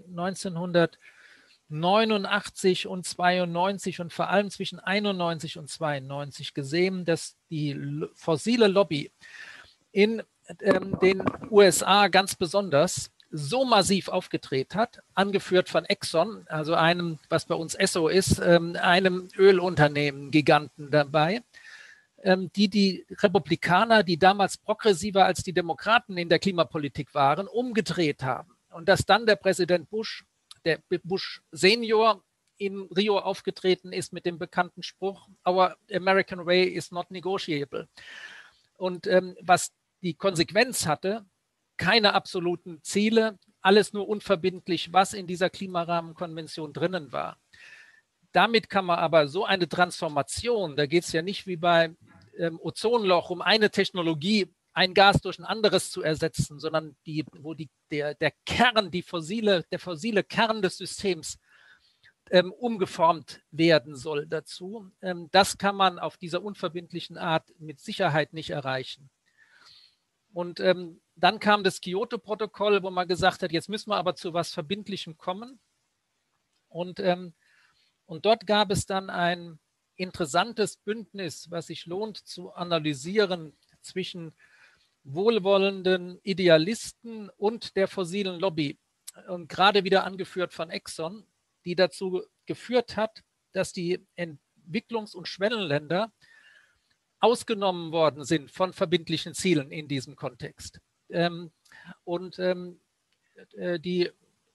neunzehnhundertneunundachtzig und zweiundneunzig und vor allem zwischen einundneunzig und zweiundneunzig gesehen, dass die fossile Lobby in ähm, den U S A ganz besonders so massiv aufgedreht hat, angeführt von Exxon, also einem, was bei uns Esso ist, ähm, einem Ölunternehmen, Giganten dabei, die die Republikaner, die damals progressiver als die Demokraten in der Klimapolitik waren, umgedreht haben. Und dass dann der Präsident Bush, der Bush Senior, in Rio aufgetreten ist mit dem bekannten Spruch, "Our American way is not negotiable." Und ähm, was die Konsequenz hatte, keine absoluten Ziele, alles nur unverbindlich, was in dieser Klimarahmenkonvention drinnen war. Damit kann man aber so eine Transformation, da geht es ja nicht wie bei ähm, Ozonloch um eine Technologie, ein Gas durch ein anderes zu ersetzen, sondern die, wo die, der, der Kern, die fossile, der fossile Kern des Systems ähm, umgeformt werden soll dazu. Ähm, das kann man auf dieser unverbindlichen Art mit Sicherheit nicht erreichen. Und ähm, dann kam das Kyoto-Protokoll, wo man gesagt hat, jetzt müssen wir aber zu was Verbindlichem kommen. Und ähm, Und dort gab es dann ein interessantes Bündnis, was sich lohnt zu analysieren, zwischen wohlwollenden Idealisten und der fossilen Lobby. Und gerade wieder angeführt von Exxon, die dazu geführt hat, dass die Entwicklungs- und Schwellenländer ausgenommen worden sind von verbindlichen Zielen in diesem Kontext. Und die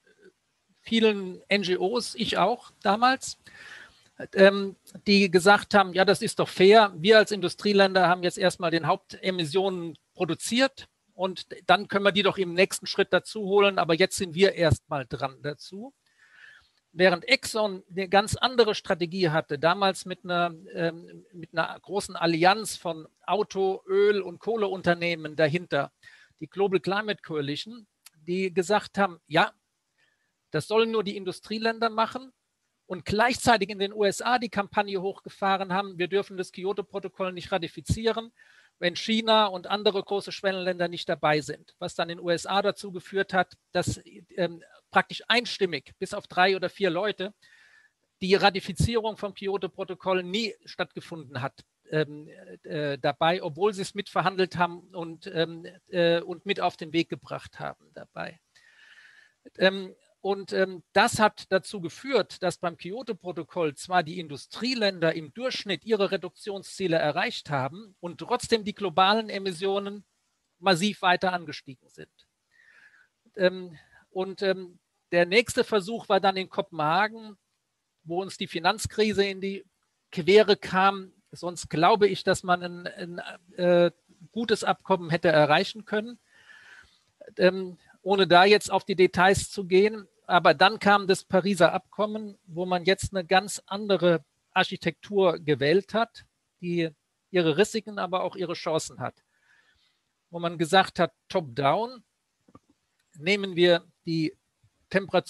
vielen N G Os, ich auch damals, ähm, die gesagt haben, ja, das ist doch fair, wir als Industrieländer haben jetzt erstmal den Hauptemissionen produziert und dann können wir die doch im nächsten Schritt dazu holen, aber jetzt sind wir erstmal dran dazu. Während Exxon eine ganz andere Strategie hatte, damals mit einer, ähm, mit einer großen Allianz von Auto-, Öl- und Kohleunternehmen dahinter, die Global Climate Coalition, die gesagt haben, ja, das sollen nur die Industrieländer machen und gleichzeitig in den U S A die Kampagne hochgefahren haben, wir dürfen das Kyoto-Protokoll nicht ratifizieren, wenn China und andere große Schwellenländer nicht dabei sind. Was dann in den U S A dazu geführt hat, dass ähm, praktisch einstimmig, bis auf drei oder vier Leute, die Ratifizierung vom Kyoto-Protokoll nie stattgefunden hat ähm, äh, dabei, obwohl sie es mitverhandelt haben und, ähm, äh, und mit auf den Weg gebracht haben dabei. Ähm, Und ähm, das hat dazu geführt, dass beim Kyoto-Protokoll zwar die Industrieländer im Durchschnitt ihre Reduktionsziele erreicht haben und trotzdem die globalen Emissionen massiv weiter angestiegen sind. Ähm, und ähm, der nächste Versuch war dann in Kopenhagen, wo uns die Finanzkrise in die Quere kam. Sonst glaube ich, dass man ein, ein äh, gutes Abkommen hätte erreichen können. Ähm, ohne da jetzt auf die Details zu gehen. Aber dann kam das Pariser Abkommen, wo man jetzt eine ganz andere Architektur gewählt hat, die ihre Risiken, aber auch ihre Chancen hat. Wo man gesagt hat, top-down, nehmen wir die Temperatur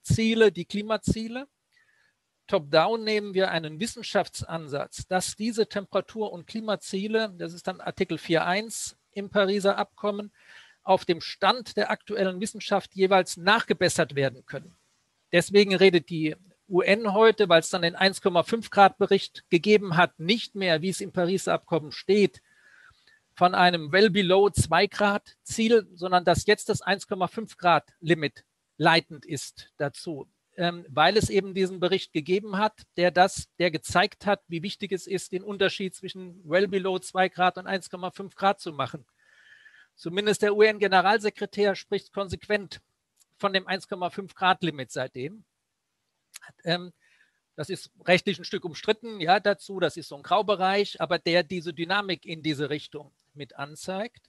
Ziele die Klimaziele. Top-down nehmen wir einen Wissenschaftsansatz, dass diese Temperatur- und Klimaziele, das ist dann Artikel vier Punkt eins im Pariser Abkommen, auf dem Stand der aktuellen Wissenschaft jeweils nachgebessert werden können. Deswegen redet die U N heute, weil es dann den eins Komma fünf Grad Bericht gegeben hat, nicht mehr, wie es im Pariser Abkommen steht, von einem well below zwei Grad Ziel, sondern dass jetzt das eins Komma fünf Grad Limit leitend ist dazu. Ähm, weil es eben diesen Bericht gegeben hat, der das, der gezeigt hat, wie wichtig es ist, den Unterschied zwischen well below zwei Grad und eins Komma fünf Grad zu machen. Zumindest der U N-Generalsekretär spricht konsequent von dem eins Komma fünf Grad Limit seitdem. Ähm, das ist rechtlich ein Stück umstritten, ja, dazu, das ist so ein Graubereich, aber der diese Dynamik in diese Richtung mit anzeigt.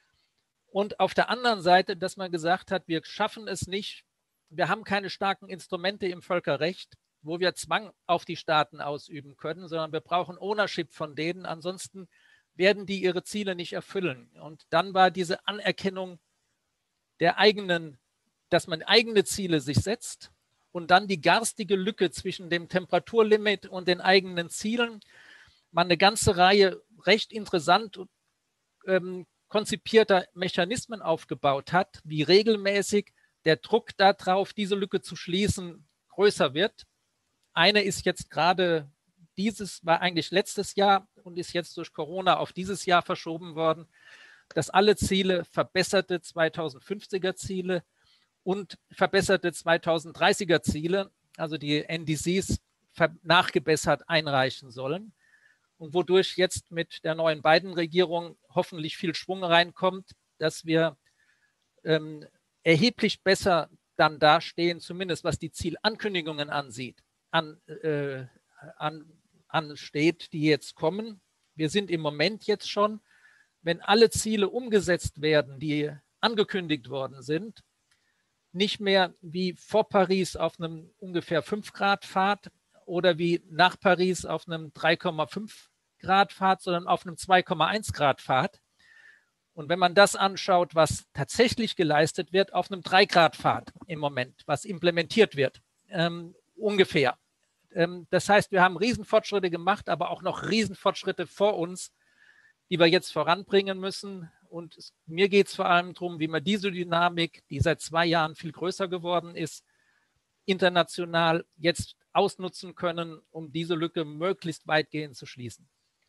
Und auf der anderen Seite, dass man gesagt hat, wir schaffen es nicht, wir haben keine starken Instrumente im Völkerrecht, wo wir Zwang auf die Staaten ausüben können, sondern wir brauchen Ownership von denen. Ansonsten werden die ihre Ziele nicht erfüllen. Und dann war diese Anerkennung der eigenen, dass man eigene Ziele sich setzt und dann die garstige Lücke zwischen dem Temperaturlimit und den eigenen Zielen, man eine ganze Reihe recht interessant ähm, konzipierter Mechanismen aufgebaut hat, wie regelmäßig der Druck darauf, diese Lücke zu schließen, größer wird. Eine ist jetzt gerade, dieses war eigentlich letztes Jahr und ist jetzt durch Corona auf dieses Jahr verschoben worden, dass alle Ziele verbesserte zweitausendfünfziger Ziele und verbesserte zweitausenddreißiger Ziele, also die N D Cs, nachgebessert einreichen sollen. Und wodurch jetzt mit der neuen Biden-Regierung hoffentlich viel Schwung reinkommt, dass wir ähm, erheblich besser dann dastehen, zumindest was die Zielankündigungen ansieht, an, äh, an, ansteht, die jetzt kommen. Wir sind im Moment jetzt schon, wenn alle Ziele umgesetzt werden, die angekündigt worden sind, nicht mehr wie vor Paris auf einem ungefähr fünf Grad Pfad oder wie nach Paris auf einem drei Komma fünf Grad Pfad, sondern auf einem zwei Komma eins Grad Pfad. Und wenn man das anschaut, was tatsächlich geleistet wird, auf einem drei Grad Pfad im Moment, was implementiert wird, ähm, ungefähr. Ähm, das heißt, wir haben Riesenfortschritte gemacht, aber auch noch Riesenfortschritte vor uns, die wir jetzt voranbringen müssen. Und es, mir geht es vor allem darum, wie man diese Dynamik, die seit zwei Jahren viel größer geworden ist, international jetzt ausnutzen können, um diese Lücke möglichst weitgehend zu schließen.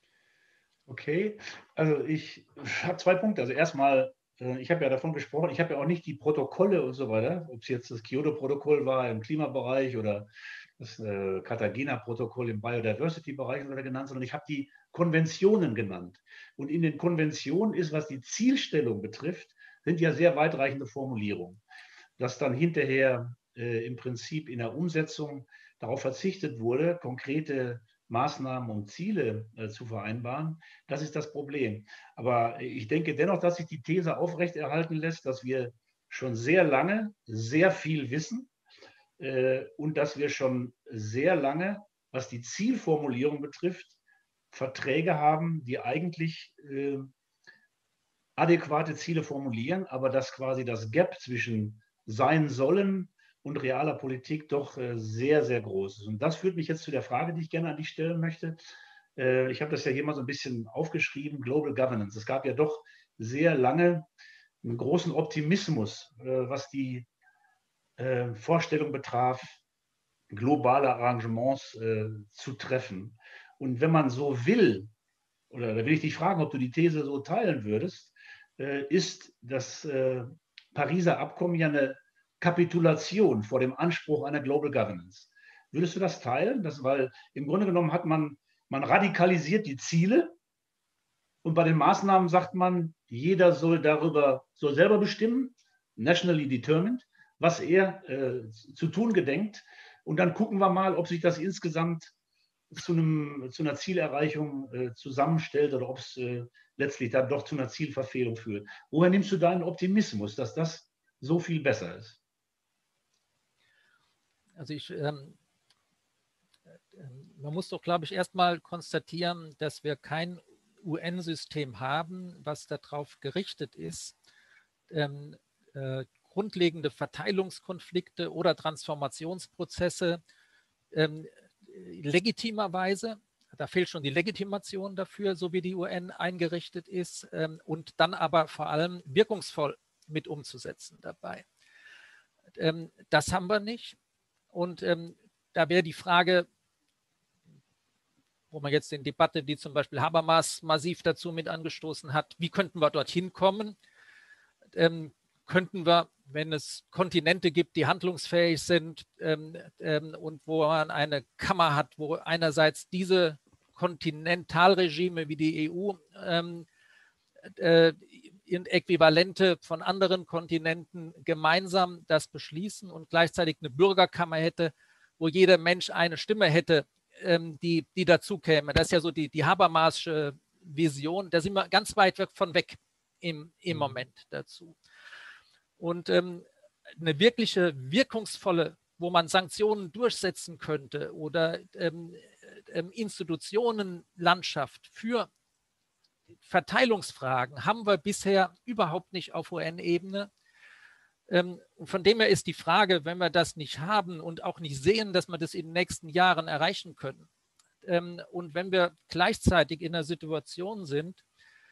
Okay, also ich habe zwei Punkte. Also erstmal, ich habe ja davon gesprochen, ich habe ja auch nicht die Protokolle und so weiter, ob es jetzt das Kyoto-Protokoll war im Klimabereich oder das äh, Cartagena-Protokoll im Biodiversity-Bereich oder genannt, sondern ich habe die Konventionen genannt. Und in den Konventionen ist, was die Zielstellung betrifft, sind ja sehr weitreichende Formulierungen. Dass dann hinterher äh, im Prinzip in der Umsetzung darauf verzichtet wurde, konkrete Maßnahmen und Ziele äh, zu vereinbaren, das ist das Problem. Aber ich denke dennoch, dass sich die These aufrechterhalten lässt, dass wir schon sehr lange sehr viel wissen äh, und dass wir schon sehr lange, was die Zielformulierung betrifft, Verträge haben, die eigentlich äh, adäquate Ziele formulieren, aber dass quasi das Gap zwischen sein sollen und realer Politik doch äh, sehr, sehr groß ist. Und das führt mich jetzt zu der Frage, die ich gerne an dich stellen möchte. Äh, ich habe das ja hier mal so ein bisschen aufgeschrieben, Global Governance. Es gab ja doch sehr lange einen großen Optimismus, äh, was die äh, Vorstellung betraf, globale Arrangements äh, zu treffen. Und wenn man so will, oder da will ich dich fragen, ob du die These so teilen würdest, äh, ist das äh, Pariser Abkommen ja eine Kapitulation vor dem Anspruch einer Global Governance. Würdest du das teilen? Das, weil im Grunde genommen hat man, man radikalisiert die Ziele und bei den Maßnahmen sagt man, jeder soll darüber, soll selber bestimmen, nationally determined, was er äh, zu tun gedenkt. Und dann gucken wir mal, ob sich das insgesamt zu, einem, zu einer Zielerreichung äh, zusammenstellt oder ob es äh, letztlich dann doch zu einer Zielverfehlung führt. Woher nimmst du deinen Optimismus, dass das so viel besser ist? Also ich, ähm, man muss doch, glaube ich, erstmal konstatieren, dass wir kein U N-System haben, was darauf gerichtet ist, ähm, äh, grundlegende Verteilungskonflikte oder Transformationsprozesse ähm, legitimerweise, da fehlt schon die Legitimation dafür, so wie die U N eingerichtet ist, ähm, und dann aber vor allem wirkungsvoll mit umzusetzen dabei. Ähm, das haben wir nicht. Und ähm, da wäre die Frage, wo man jetzt in Debatte, die zum Beispiel Habermas massiv dazu mit angestoßen hat, wie könnten wir dorthin kommen? Ähm, könnten wir, wenn es Kontinente gibt, die handlungsfähig sind ähm, ähm, und wo man eine Kammer hat, wo einerseits diese Kontinentalregime wie die E U ähm, äh, in Äquivalente von anderen Kontinenten gemeinsam das beschließen und gleichzeitig eine Bürgerkammer hätte, wo jeder Mensch eine Stimme hätte, ähm, die, die dazu käme. Das ist ja so die, die Habermasche Vision. Da sind wir ganz weit von weg im, im Moment dazu. Und ähm, eine wirkliche wirkungsvolle, wo man Sanktionen durchsetzen könnte oder ähm, ähm, Institutionenlandschaft für Verteilungsfragen haben wir bisher überhaupt nicht auf U N-Ebene. Ähm, von dem her ist die Frage, wenn wir das nicht haben und auch nicht sehen, dass wir das in den nächsten Jahren erreichen können, ähm, und wenn wir gleichzeitig in einer Situation sind,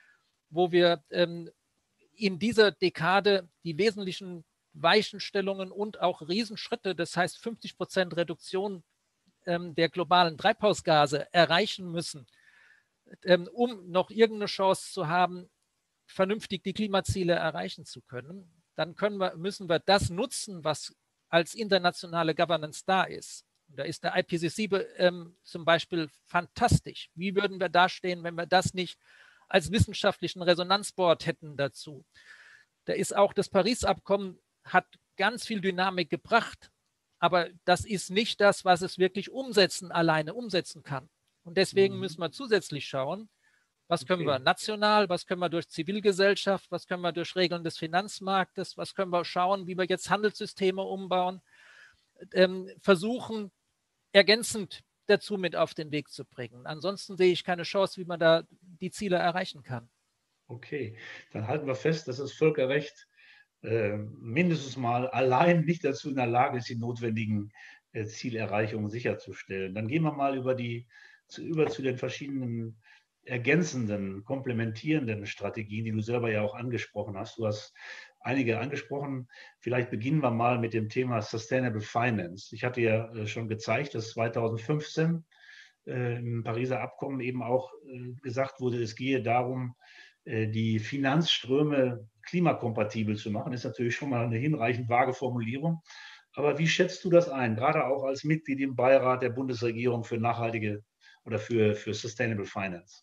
wo wir ähm, in dieser Dekade die wesentlichen Weichenstellungen und auch Riesenschritte, das heißt fünfzig Prozent Reduktion ähm, der globalen Treibhausgase erreichen müssen, ähm, um noch irgendeine Chance zu haben, vernünftig die Klimaziele erreichen zu können, dann können wir, müssen wir das nutzen, was als internationale Governance da ist. Und da ist der I P C C ähm, zum Beispiel fantastisch. Wie würden wir dastehen, wenn wir das nicht als wissenschaftlichen Resonanzboard hätten dazu? Da ist auch das Paris-Abkommen, hat ganz viel Dynamik gebracht, aber das ist nicht das, was es wirklich umsetzen, alleine umsetzen kann. Und deswegen mhm. müssen wir zusätzlich schauen, was können okay. wir national, was können wir durch Zivilgesellschaft, was können wir durch Regeln des Finanzmarktes, was können wir schauen, wie wir jetzt Handelssysteme umbauen, ähm, versuchen, ergänzend dazu mit auf den Weg zu bringen. Ansonsten sehe ich keine Chance, wie man da die Ziele erreichen kann. Okay, dann halten wir fest, dass das Völkerrecht äh, mindestens mal allein nicht dazu in der Lage ist, die notwendigen äh, Zielerreichungen sicherzustellen. Dann gehen wir mal über, die, zu, über zu den verschiedenen ergänzenden, komplementierenden Strategien, die du selber ja auch angesprochen hast. Du hast einige angesprochen. Vielleicht beginnen wir mal mit dem Thema Sustainable Finance. Ich hatte ja äh, schon gezeigt, dass zweitausendfünfzehn äh, im Pariser Abkommen eben auch äh, gesagt wurde, es gehe darum, die Finanzströme klimakompatibel zu machen, ist natürlich schon mal eine hinreichend vage Formulierung. Aber wie schätzt du das ein, gerade auch als Mitglied im Beirat der Bundesregierung für nachhaltige oder für, für Sustainable Finance?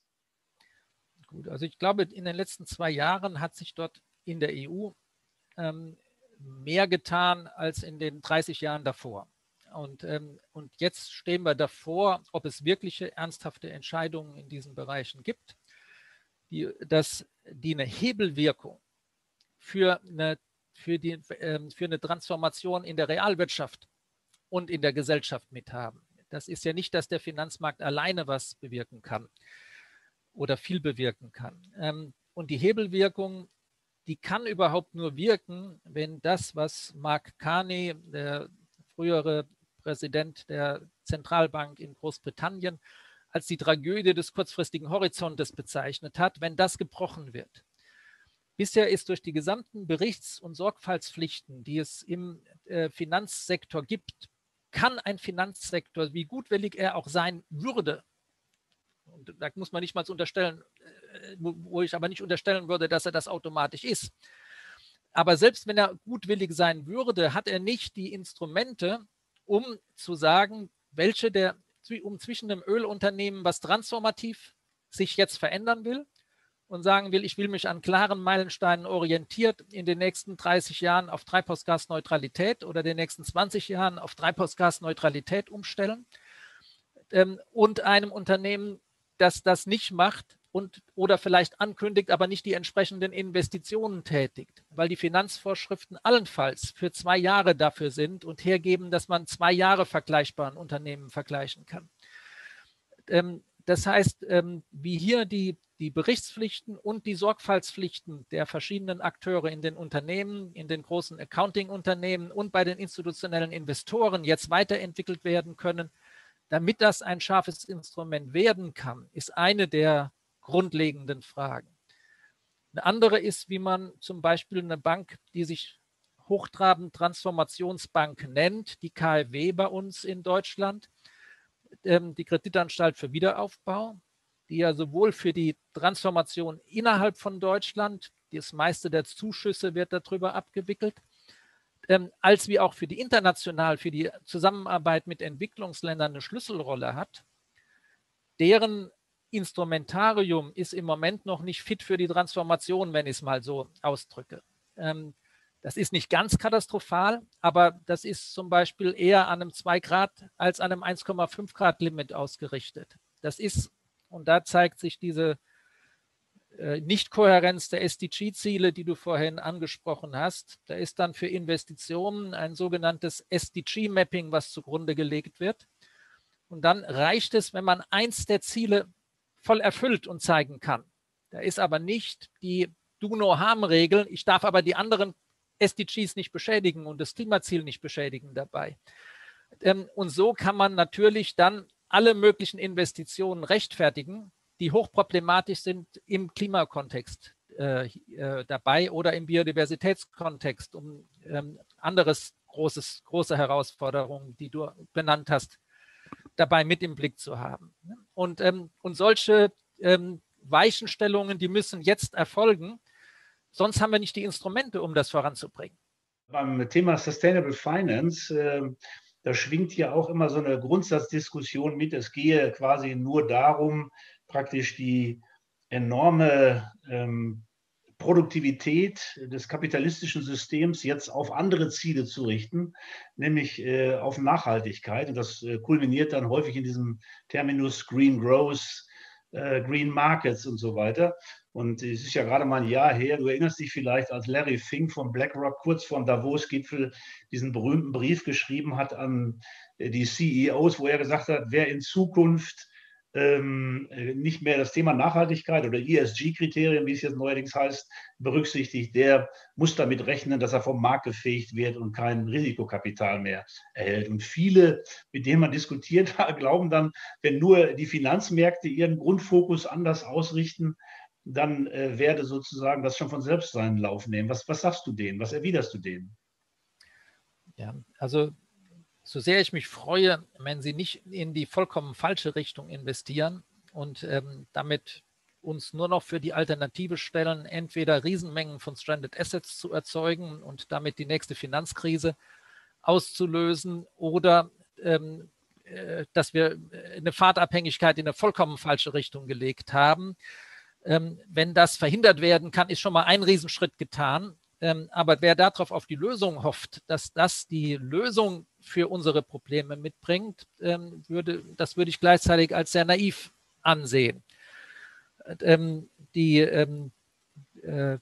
Gut, also ich glaube, in den letzten zwei Jahren hat sich dort in der E U ähm, mehr getan als in den dreißig Jahren davor. Und, ähm, und jetzt stehen wir davor, ob es wirkliche ernsthafte Entscheidungen in diesen Bereichen gibt, Die, dass die eine Hebelwirkung für eine, für, die, äh, für eine Transformation in der Realwirtschaft und in der Gesellschaft mit haben. Das ist ja nicht, dass der Finanzmarkt alleine was bewirken kann oder viel bewirken kann. Ähm, und die Hebelwirkung, die kann überhaupt nur wirken, wenn das, was Mark Carney, der frühere Präsident der Zentralbank in Großbritannien, als die Tragödie des kurzfristigen Horizontes bezeichnet hat, wenn das gebrochen wird. Bisher ist durch die gesamten Berichts- und Sorgfaltspflichten, die es im äh, Finanzsektor gibt, kann ein Finanzsektor, wie gutwillig er auch sein würde, und da muss man nicht mal unterstellen, äh, wo, wo ich aber nicht unterstellen würde, dass er das automatisch ist. Aber selbst wenn er gutwillig sein würde, hat er nicht die Instrumente, um zu sagen, welche der um zwischen dem Ölunternehmen, was transformativ sich jetzt verändern will und sagen will, ich will mich an klaren Meilensteinen orientiert in den nächsten dreißig Jahren auf Treibhausgasneutralität oder den nächsten zwanzig Jahren auf Treibhausgasneutralität umstellen, ähm, und einem Unternehmen, das das nicht macht und oder vielleicht ankündigt, aber nicht die entsprechenden Investitionen tätigt, weil die Finanzvorschriften allenfalls für zwei Jahre dafür sind und hergeben, dass man zwei Jahre vergleichbaren Unternehmen vergleichen kann. Ähm, das heißt, ähm, wie hier die die Berichtspflichten und die Sorgfaltspflichten der verschiedenen Akteure in den Unternehmen, in den großen Accounting-Unternehmen und bei den institutionellen Investoren jetzt weiterentwickelt werden können, damit das ein scharfes Instrument werden kann, ist eine der grundlegenden Fragen. Eine andere ist, wie man zum Beispiel eine Bank, die sich hochtrabend Transformationsbank nennt, die K f W bei uns in Deutschland, die Kreditanstalt für Wiederaufbau, die ja sowohl für die Transformation innerhalb von Deutschland, das meiste der Zuschüsse wird darüber abgewickelt, als wie auch für die international, für die Zusammenarbeit mit Entwicklungsländern eine Schlüsselrolle hat, deren Instrumentarium ist im Moment noch nicht fit für die Transformation, wenn ich es mal so ausdrücke. Das ist nicht ganz katastrophal, aber das ist zum Beispiel eher an einem zwei Grad als an einem eins Komma fünf Grad Limit ausgerichtet. Das ist, und da zeigt sich diese äh, Nichtkohärenz der S D G-Ziele, die du vorhin angesprochen hast. Da ist dann für Investitionen ein sogenanntes S D G-Mapping, was zugrunde gelegt wird. Und dann reicht es, wenn man eins der Ziele voll erfüllt und zeigen kann. Da ist aber nicht die Do-No-Harm-Regel, ich darf aber die anderen S D Gs nicht beschädigen und das Klimaziel nicht beschädigen dabei. Und so kann man natürlich dann alle möglichen Investitionen rechtfertigen, die hochproblematisch sind im Klimakontext äh, äh, dabei oder im Biodiversitätskontext, um ähm, anderes großes, große Herausforderungen, die du benannt hast, dabei mit im Blick zu haben. Und, ähm, und solche ähm, Weichenstellungen, die müssen jetzt erfolgen, sonst haben wir nicht die Instrumente, um das voranzubringen. Beim Thema Sustainable Finance, äh, da schwingt ja auch immer so eine Grundsatzdiskussion mit. Es gehe quasi nur darum, praktisch die enorme ähm, Produktivität des kapitalistischen Systems jetzt auf andere Ziele zu richten, nämlich äh, auf Nachhaltigkeit. Und das äh, kulminiert dann häufig in diesem Terminus Green Growth, äh, Green Markets und so weiter. Und es ist ja gerade mal ein Jahr her, du erinnerst dich vielleicht, als Larry Fink von BlackRock kurz vor dem Davos-Gipfel diesen berühmten Brief geschrieben hat an die C E Os, wo er gesagt hat, wer in Zukunft ähm, nicht mehr das Thema Nachhaltigkeit oder E S G-Kriterien, wie es jetzt neuerdings heißt, berücksichtigt, der muss damit rechnen, dass er vom Markt gefegt wird und kein Risikokapital mehr erhält. Und viele, mit denen man diskutiert hat, glauben dann, wenn nur die Finanzmärkte ihren Grundfokus anders ausrichten, dann äh, werde sozusagen das schon von selbst seinen Lauf nehmen. Was, was sagst du denen? Was erwiderst du denen? Ja, also so sehr ich mich freue, wenn sie nicht in die vollkommen falsche Richtung investieren und ähm, damit uns nur noch für die Alternative stellen, entweder Riesenmengen von Stranded Assets zu erzeugen und damit die nächste Finanzkrise auszulösen oder ähm, äh, dass wir eine Fahrtabhängigkeit in eine vollkommen falsche Richtung gelegt haben. Ähm, wenn das verhindert werden kann, ist schon mal ein Riesenschritt getan. Ähm, aber wer darauf auf die Lösung hofft, dass das die Lösung für unsere Probleme mitbringt, ähm, würde, das würde ich gleichzeitig als sehr naiv ansehen. Ähm, die, ähm, äh,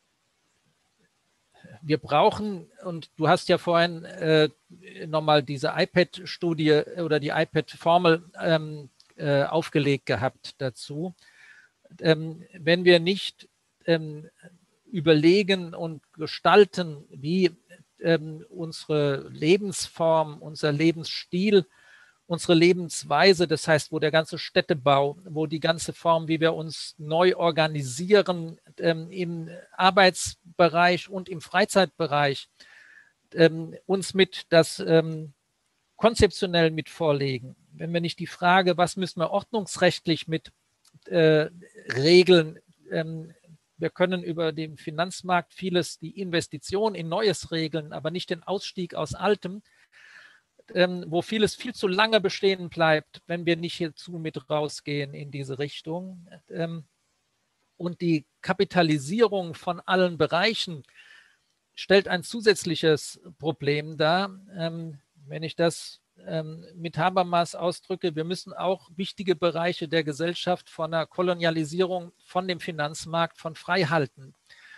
wir brauchen, und du hast ja vorhin äh, nochmal diese I P E D-Studie oder die I P E D-Formel ähm, äh, aufgelegt gehabt dazu. Ähm, wenn wir nicht ähm, überlegen und gestalten, wie ähm, unsere Lebensform, unser Lebensstil, unsere Lebensweise, das heißt, wo der ganze Städtebau, wo die ganze Form, wie wir uns neu organisieren ähm, im Arbeitsbereich und im Freizeitbereich, ähm, uns mit das ähm, konzeptionell mit vorlegen. Wenn wir nicht die Frage, was müssen wir ordnungsrechtlich mit Äh, Regeln. Ähm, wir können über den Finanzmarkt vieles, die Investition in Neues regeln, aber nicht den Ausstieg aus Altem, ähm, wo vieles viel zu lange bestehen bleibt, wenn wir nicht hierzu mit rausgehen in diese Richtung. Ähm, und die Kapitalisierung von allen Bereichen stellt ein zusätzliches Problem dar. Ähm, wenn ich das mit Habermas ausdrücke, wir müssen auch wichtige Bereiche der Gesellschaft von einer Kolonialisierung von dem Finanzmarkt von frei halten.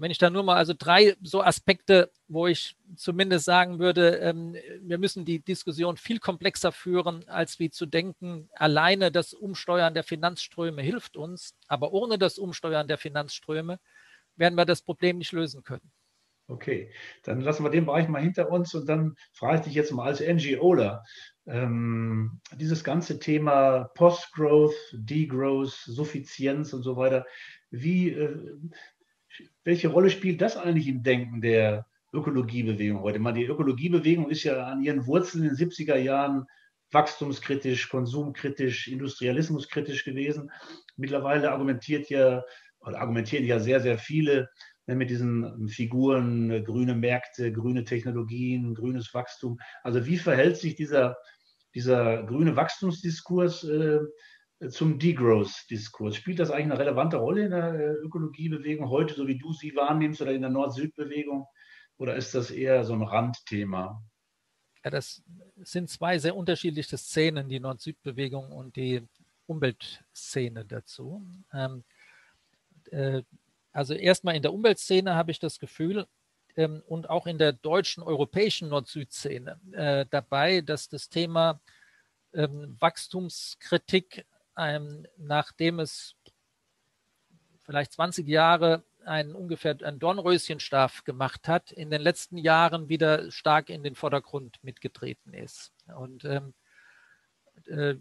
Wenn ich da nur mal, also drei so Aspekte, wo ich zumindest sagen würde, ähm, wir müssen die Diskussion viel komplexer führen, als wie zu denken, alleine das Umsteuern der Finanzströme hilft uns, aber ohne das Umsteuern der Finanzströme werden wir das Problem nicht lösen können. Okay, dann lassen wir den Bereich mal hinter uns und dann frage ich dich jetzt mal als NGOler, ähm, dieses ganze Thema Post-Growth, Degrowth, Suffizienz und so weiter, wie, äh, welche Rolle spielt das eigentlich im Denken der Ökologiebewegung heute? Mal, die Ökologiebewegung ist ja an ihren Wurzeln in den siebziger Jahren wachstumskritisch, konsumkritisch, industrialismuskritisch gewesen. Mittlerweile argumentiert ja, oder argumentieren ja sehr, sehr viele mit diesen Figuren, grüne Märkte, grüne Technologien, grünes Wachstum. Also wie verhält sich dieser, dieser grüne Wachstumsdiskurs äh, zum Degrowth-Diskurs? Spielt das eigentlich eine relevante Rolle in der Ökologiebewegung heute, so wie du sie wahrnimmst, oder in der Nord-Süd-Bewegung? Oder ist das eher so ein Randthema? Ja, das sind zwei sehr unterschiedliche Szenen, die Nord-Süd-Bewegung und die Umweltszene dazu. Ähm, äh, also erstmal in der Umweltszene habe ich das Gefühl, ähm, und auch in der deutschen, europäischen Nord-Süd-Szene äh, dabei, dass das Thema ähm, Wachstumskritik, ähm, nachdem es vielleicht zwanzig Jahre ein ungefähr ein Dornröschenschlaf gemacht hat, in den letzten Jahren wieder stark in den Vordergrund mitgetreten ist. Und ähm, äh,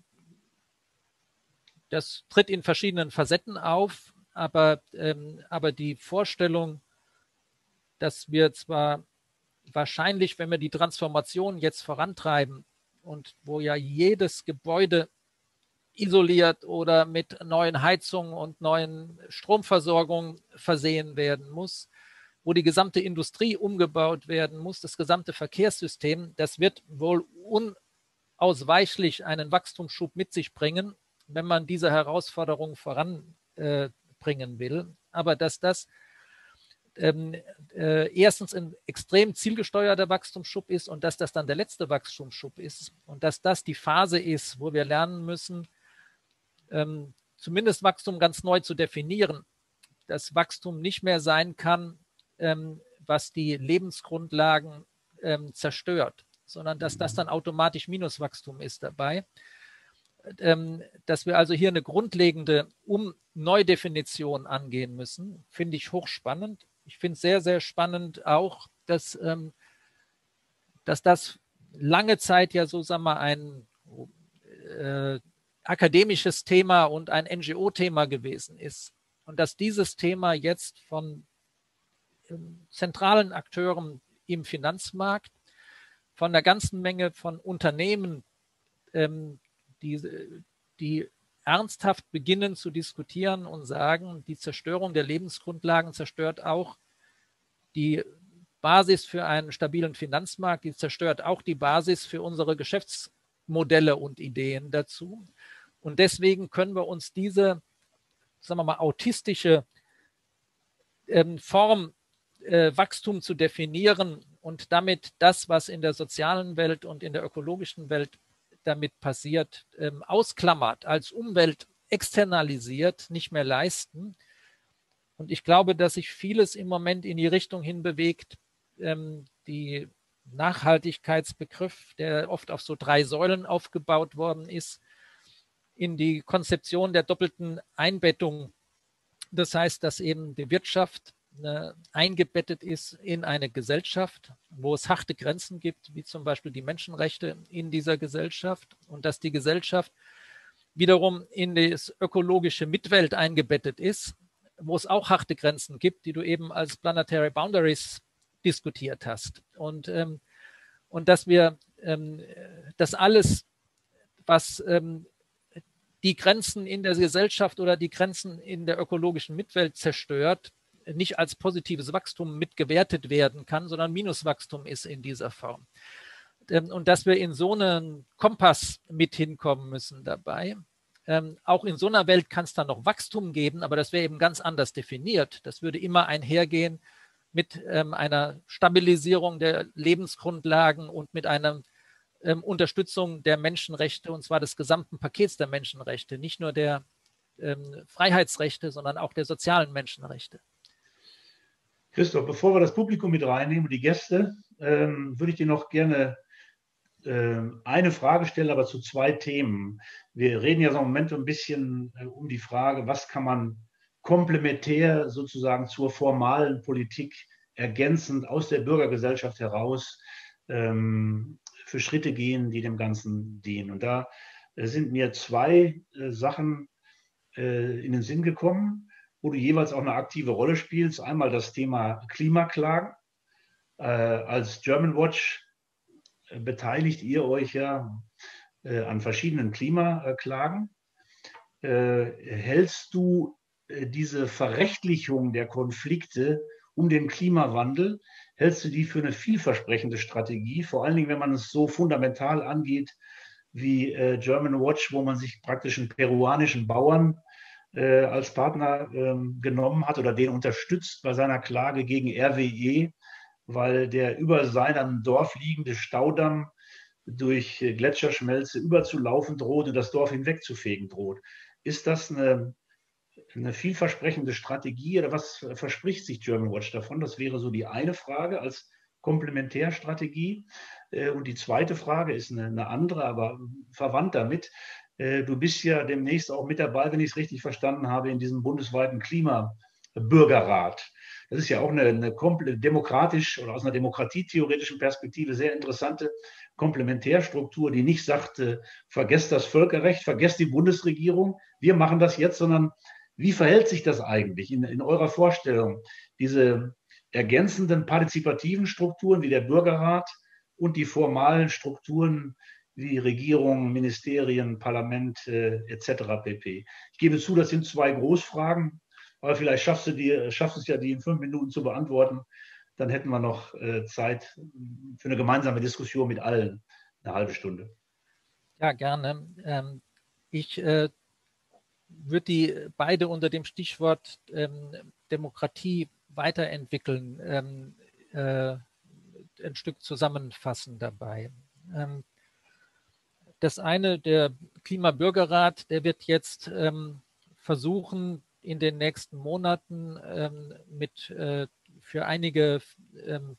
das tritt in verschiedenen Facetten auf, aber, ähm, aber die Vorstellung, dass wir zwar wahrscheinlich, wenn wir die Transformation jetzt vorantreiben und wo ja jedes Gebäude isoliert oder mit neuen Heizungen und neuen Stromversorgungen versehen werden muss, wo die gesamte Industrie umgebaut werden muss, das gesamte Verkehrssystem, das wird wohl unausweichlich einen Wachstumsschub mit sich bringen, wenn man diese Herausforderungen voranbringen will. Aber dass das ähm, äh, erstens ein extrem zielgesteuerter Wachstumsschub ist und dass das dann der letzte Wachstumsschub ist und dass das die Phase ist, wo wir lernen müssen, ähm, zumindest Wachstum ganz neu zu definieren, dass Wachstum nicht mehr sein kann, ähm, was die Lebensgrundlagen ähm, zerstört, sondern dass das dann automatisch Minuswachstum ist dabei. Ähm, dass wir also hier eine grundlegende Um-Neudefinition angehen müssen, finde ich hochspannend. Ich finde es sehr, sehr spannend auch, dass, ähm, dass das lange Zeit ja so, sagen wir mal, ein äh, akademisches Thema und ein N G O-Thema gewesen ist. Und dass dieses Thema jetzt von ähm, zentralen Akteuren im Finanzmarkt, von einer ganzen Menge von Unternehmen, ähm, die, die ernsthaft beginnen zu diskutieren und sagen, die Zerstörung der Lebensgrundlagen zerstört auch die Basis für einen stabilen Finanzmarkt, die zerstört auch die Basis für unsere Geschäftsmodelle und Ideen dazu. Und deswegen können wir uns diese, sagen wir mal, autistische ähm, Form, äh, Wachstum zu definieren und damit das, was in der sozialen Welt und in der ökologischen Welt damit passiert, ähm, ausklammert, als Umwelt externalisiert, nicht mehr leisten. Und ich glaube, dass sich vieles im Moment in die Richtung hin bewegt, ähm, die Nachhaltigkeitsbegriff, der oft auf so drei Säulen aufgebaut worden ist, in die Konzeption der doppelten Einbettung. Das heißt, dass eben die Wirtschaft äh, eingebettet ist in eine Gesellschaft, wo es harte Grenzen gibt, wie zum Beispiel die Menschenrechte in dieser Gesellschaft, und dass die Gesellschaft wiederum in das ökologische Mitwelt eingebettet ist, wo es auch harte Grenzen gibt, die du eben als Planetary Boundaries diskutiert hast. Und, ähm, und dass wir ähm, das alles, was ähm, die Grenzen in der Gesellschaft oder die Grenzen in der ökologischen Mitwelt zerstört, nicht als positives Wachstum mitgewertet werden kann, sondern Minuswachstum ist in dieser Form. Und dass wir in so einen Kompass mit hinkommen müssen dabei. Ähm, auch in so einer Welt kann es dann noch Wachstum geben, aber das wäre eben ganz anders definiert. Das würde immer einhergehen mit ähm, einer Stabilisierung der Lebensgrundlagen und mit einer ähm, Unterstützung der Menschenrechte, und zwar des gesamten Pakets der Menschenrechte, nicht nur der ähm, Freiheitsrechte, sondern auch der sozialen Menschenrechte. Christoph, bevor wir das Publikum mit reinnehmen und die Gäste, ähm, würde ich dir noch gerne äh, eine Frage stellen, aber zu zwei Themen. Wir reden ja so im Moment ein bisschen äh, um die Frage, was kann man komplementär sozusagen zur formalen Politik ergänzend aus der Bürgergesellschaft heraus ähm, für Schritte gehen, die dem Ganzen dienen. Und da äh, sind mir zwei äh, Sachen äh, in den Sinn gekommen, wo du jeweils auch eine aktive Rolle spielst. Einmal das Thema Klimaklagen. Äh, als German Watch äh, beteiligt ihr euch ja äh, an verschiedenen Klimaklagen. Äh, hältst du äh, diese Verrechtlichung der Konflikte um den Klimawandel, hältst du die für eine vielversprechende Strategie, vor allen Dingen, wenn man es so fundamental angeht wie äh, German Watch, wo man sich praktisch einen peruanischen Bauern äh, als Partner ähm, genommen hat oder den unterstützt bei seiner Klage gegen R W E, weil der über seinem Dorf liegende Staudamm durch Gletscherschmelze überzulaufen droht und das Dorf hinwegzufegen droht. Ist das eine, eine vielversprechende Strategie oder was verspricht sich German Watch davon? Das wäre so die eine Frage als Komplementärstrategie. Und die zweite Frage ist eine, eine andere, aber verwandt damit. Du bist ja demnächst auch mit dabei, wenn ich es richtig verstanden habe, in diesem bundesweiten Klimabürgerrat. Das ist ja auch eine, eine komplett demokratisch oder aus einer demokratietheoretischen Perspektive sehr interessante Komplementärstruktur, die nicht sagt, äh, vergesst das Völkerrecht, vergesst die Bundesregierung, wir machen das jetzt, sondern wie verhält sich das eigentlich in, in eurer Vorstellung? Diese ergänzenden partizipativen Strukturen wie der Bürgerrat und die formalen Strukturen wie Regierung, Ministerien, Parlament äh, et cetera pp. Ich gebe zu, das sind zwei Großfragen, aber vielleicht schaffst du die, schaffst es ja, die in fünf Minuten zu beantworten. Dann hätten wir noch äh, Zeit für eine gemeinsame Diskussion mit allen, eine halbe Stunde. Ja, gerne. Ähm, ich äh, würde die beide unter dem Stichwort ähm, Demokratie weiterentwickeln, ähm, äh, ein Stück zusammenfassen dabei. Ähm, das eine, der Klimabürgerrat, der wird jetzt ähm, versuchen, in den nächsten Monaten ähm, mit äh, für einige ähm,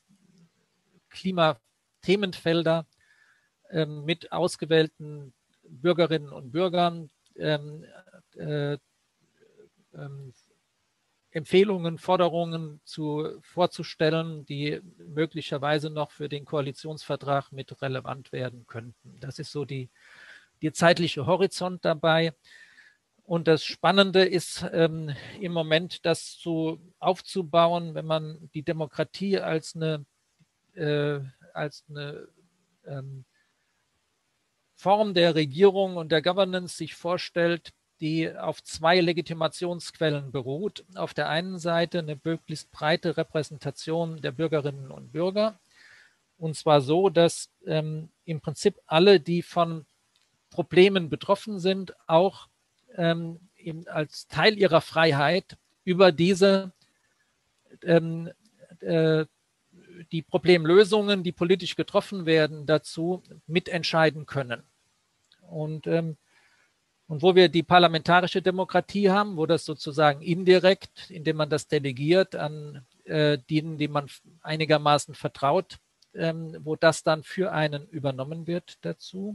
Klimathemenfelder ähm, mit ausgewählten Bürgerinnen und Bürgern ähm, äh, ähm, Empfehlungen, Forderungen zu, vorzustellen, die möglicherweise noch für den Koalitionsvertrag mit relevant werden könnten. Das ist so die, die zeitliche Horizont dabei. Und das Spannende ist ähm, im Moment, das so aufzubauen, wenn man die Demokratie als eine, äh, als eine ähm, Form der Regierung und der Governance sich vorstellt, die auf zwei Legitimationsquellen beruht. Auf der einen Seite eine möglichst breite Repräsentation der Bürgerinnen und Bürger. Und zwar so, dass ähm, im Prinzip alle, die von Problemen betroffen sind, auch ähm, eben als Teil ihrer Freiheit über diese ähm, äh, die Problemlösungen, die politisch getroffen werden, dazu mitentscheiden können. Und, ähm, und wo wir die parlamentarische Demokratie haben, wo das sozusagen indirekt, indem man das delegiert an äh, denen, die man einigermaßen vertraut, ähm, wo das dann für einen übernommen wird dazu.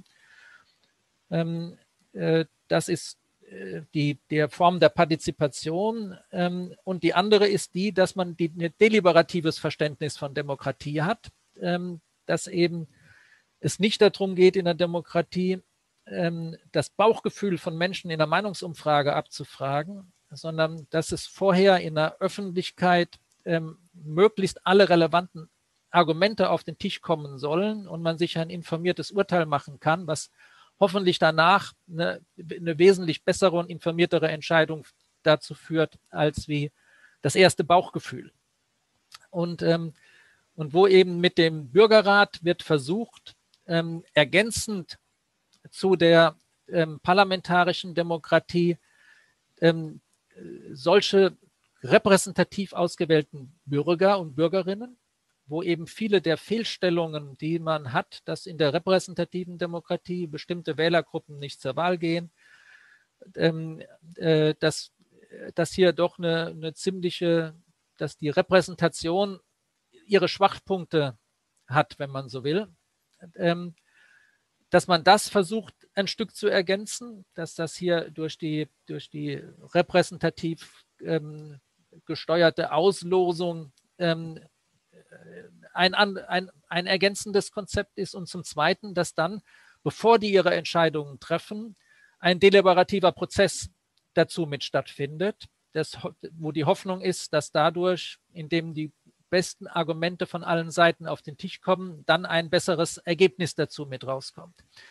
Ähm, äh, das ist äh, die, der Form der Partizipation. Ähm, und die andere ist die, dass man die, ein deliberatives Verständnis von Demokratie hat, ähm, dass eben es nicht darum geht, in der Demokratie ähm, das Bauchgefühl von Menschen in der Meinungsumfrage abzufragen, sondern dass es vorher in der Öffentlichkeit ähm, möglichst alle relevanten Argumente auf den Tisch kommen sollen und man sich ein informiertes Urteil machen kann, was hoffentlich danach eine, eine wesentlich bessere und informiertere Entscheidung dazu führt, als wie das erste Bauchgefühl. Und, ähm, und wo eben mit dem Bürgerrat wird versucht, ähm, ergänzend zu der ähm, parlamentarischen Demokratie ähm, solche repräsentativ ausgewählten Bürger und Bürgerinnen, wo eben viele der Fehlstellungen, die man hat, dass in der repräsentativen Demokratie bestimmte Wählergruppen nicht zur Wahl gehen, ähm, äh, dass, dass hier doch eine, eine ziemliche dass die Repräsentation ihre Schwachpunkte hat, wenn man so will, ähm, dass man das versucht, ein Stück zu ergänzen, dass das hier durch die, durch die repräsentativ ähm, gesteuerte Auslosung ähm, ein, ein, ein ergänzendes Konzept ist und zum Zweiten, dass dann, bevor die ihre Entscheidungen treffen, ein deliberativer Prozess dazu mit stattfindet, das, wo die Hoffnung ist, dass dadurch, indem die besten Argumente von allen Seiten auf den Tisch kommen, dann ein besseres Ergebnis dazu mit rauskommt.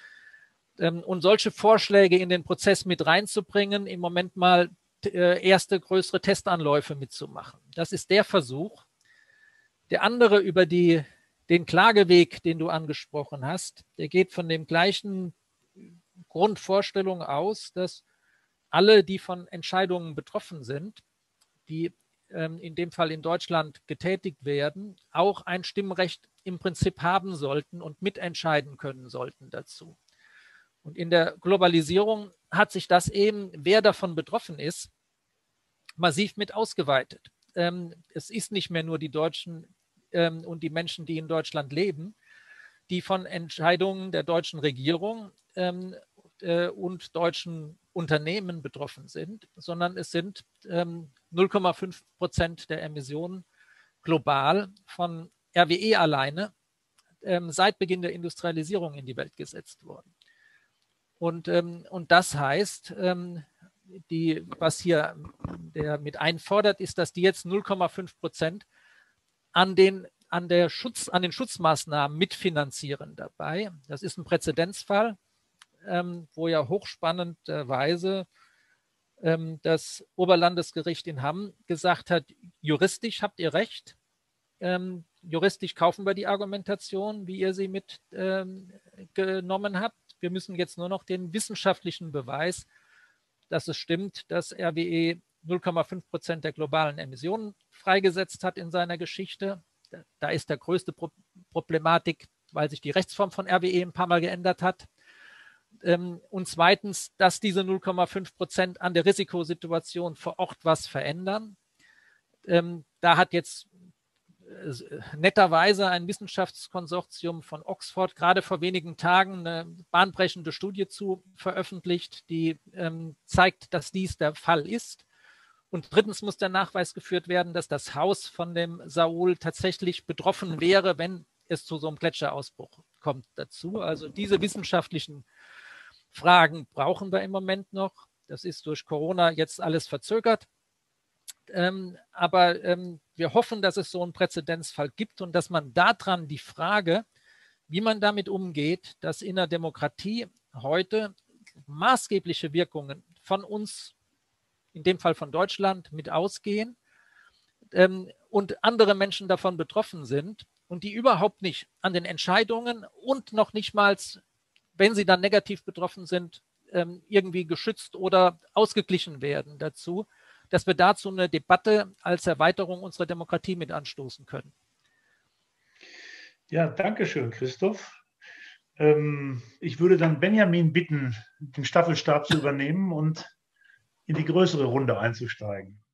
Und solche Vorschläge in den Prozess mit reinzubringen, im Moment mal erste größere Testanläufe mitzumachen. Das ist der Versuch. Der andere über die, den Klageweg, den du angesprochen hast, der geht von dem gleichen Grundvorstellung aus, dass alle, die von Entscheidungen betroffen sind, die in dem Fall in Deutschland getätigt werden, auch ein Stimmrecht im Prinzip haben sollten und mitentscheiden können sollten dazu. Und in der Globalisierung hat sich das eben, wer davon betroffen ist, massiv mit ausgeweitet. Es ist nicht mehr nur die Deutschen und die Menschen, die in Deutschland leben, die von Entscheidungen der deutschen Regierung und deutschen Unternehmen betroffen sind, sondern es sind ähm, null Komma fünf Prozent der Emissionen global von R W E alleine ähm, seit Beginn der Industrialisierung in die Welt gesetzt worden. Und, ähm, und das heißt, ähm, die, was hier der mit einfordert, ist, dass die jetzt null Komma fünf Prozent an den, an, der Schutz, an den Schutzmaßnahmen mitfinanzieren dabei. Das ist ein Präzedenzfall, Ähm, wo ja hochspannenderweise ähm, das Oberlandesgericht in Hamm gesagt hat, juristisch habt ihr recht, ähm, juristisch kaufen wir die Argumentation, wie ihr sie mitgenommen ähm, habt. Wir müssen jetzt nur noch den wissenschaftlichen Beweis, dass es stimmt, dass R W E null Komma fünf Prozent der globalen Emissionen freigesetzt hat in seiner Geschichte. Da, da ist der größte Pro- Problematik, weil sich die Rechtsform von R W E ein paar Mal geändert hat. Und zweitens, dass diese null Komma fünf Prozent an der Risikosituation vor Ort was verändern. Da hat jetzt netterweise ein Wissenschaftskonsortium von Oxford gerade vor wenigen Tagen eine bahnbrechende Studie zu veröffentlicht, die zeigt, dass dies der Fall ist. Und drittens muss der Nachweis geführt werden, dass das Haus von dem Saul tatsächlich betroffen wäre, wenn es zu so einem Gletscherausbruch kommt dazu. Also diese wissenschaftlichen Fragen brauchen wir im Moment noch. Das ist durch Corona jetzt alles verzögert. Ähm, aber ähm, wir hoffen, dass es so einen Präzedenzfall gibt und dass man daran die Frage, wie man damit umgeht, dass in der Demokratie heute maßgebliche Wirkungen von uns, in dem Fall von Deutschland, mit ausgehen ähm, und andere Menschen davon betroffen sind und die überhaupt nicht an den Entscheidungen und noch nicht mal, wenn sie dann negativ betroffen sind, irgendwie geschützt oder ausgeglichen werden dazu, dass wir dazu eine Debatte als Erweiterung unserer Demokratie mit anstoßen können. Ja, danke schön, Christoph. Ähm, ich würde dann Benjamin bitten, den Staffelstab zu übernehmen und in die größere Runde einzusteigen.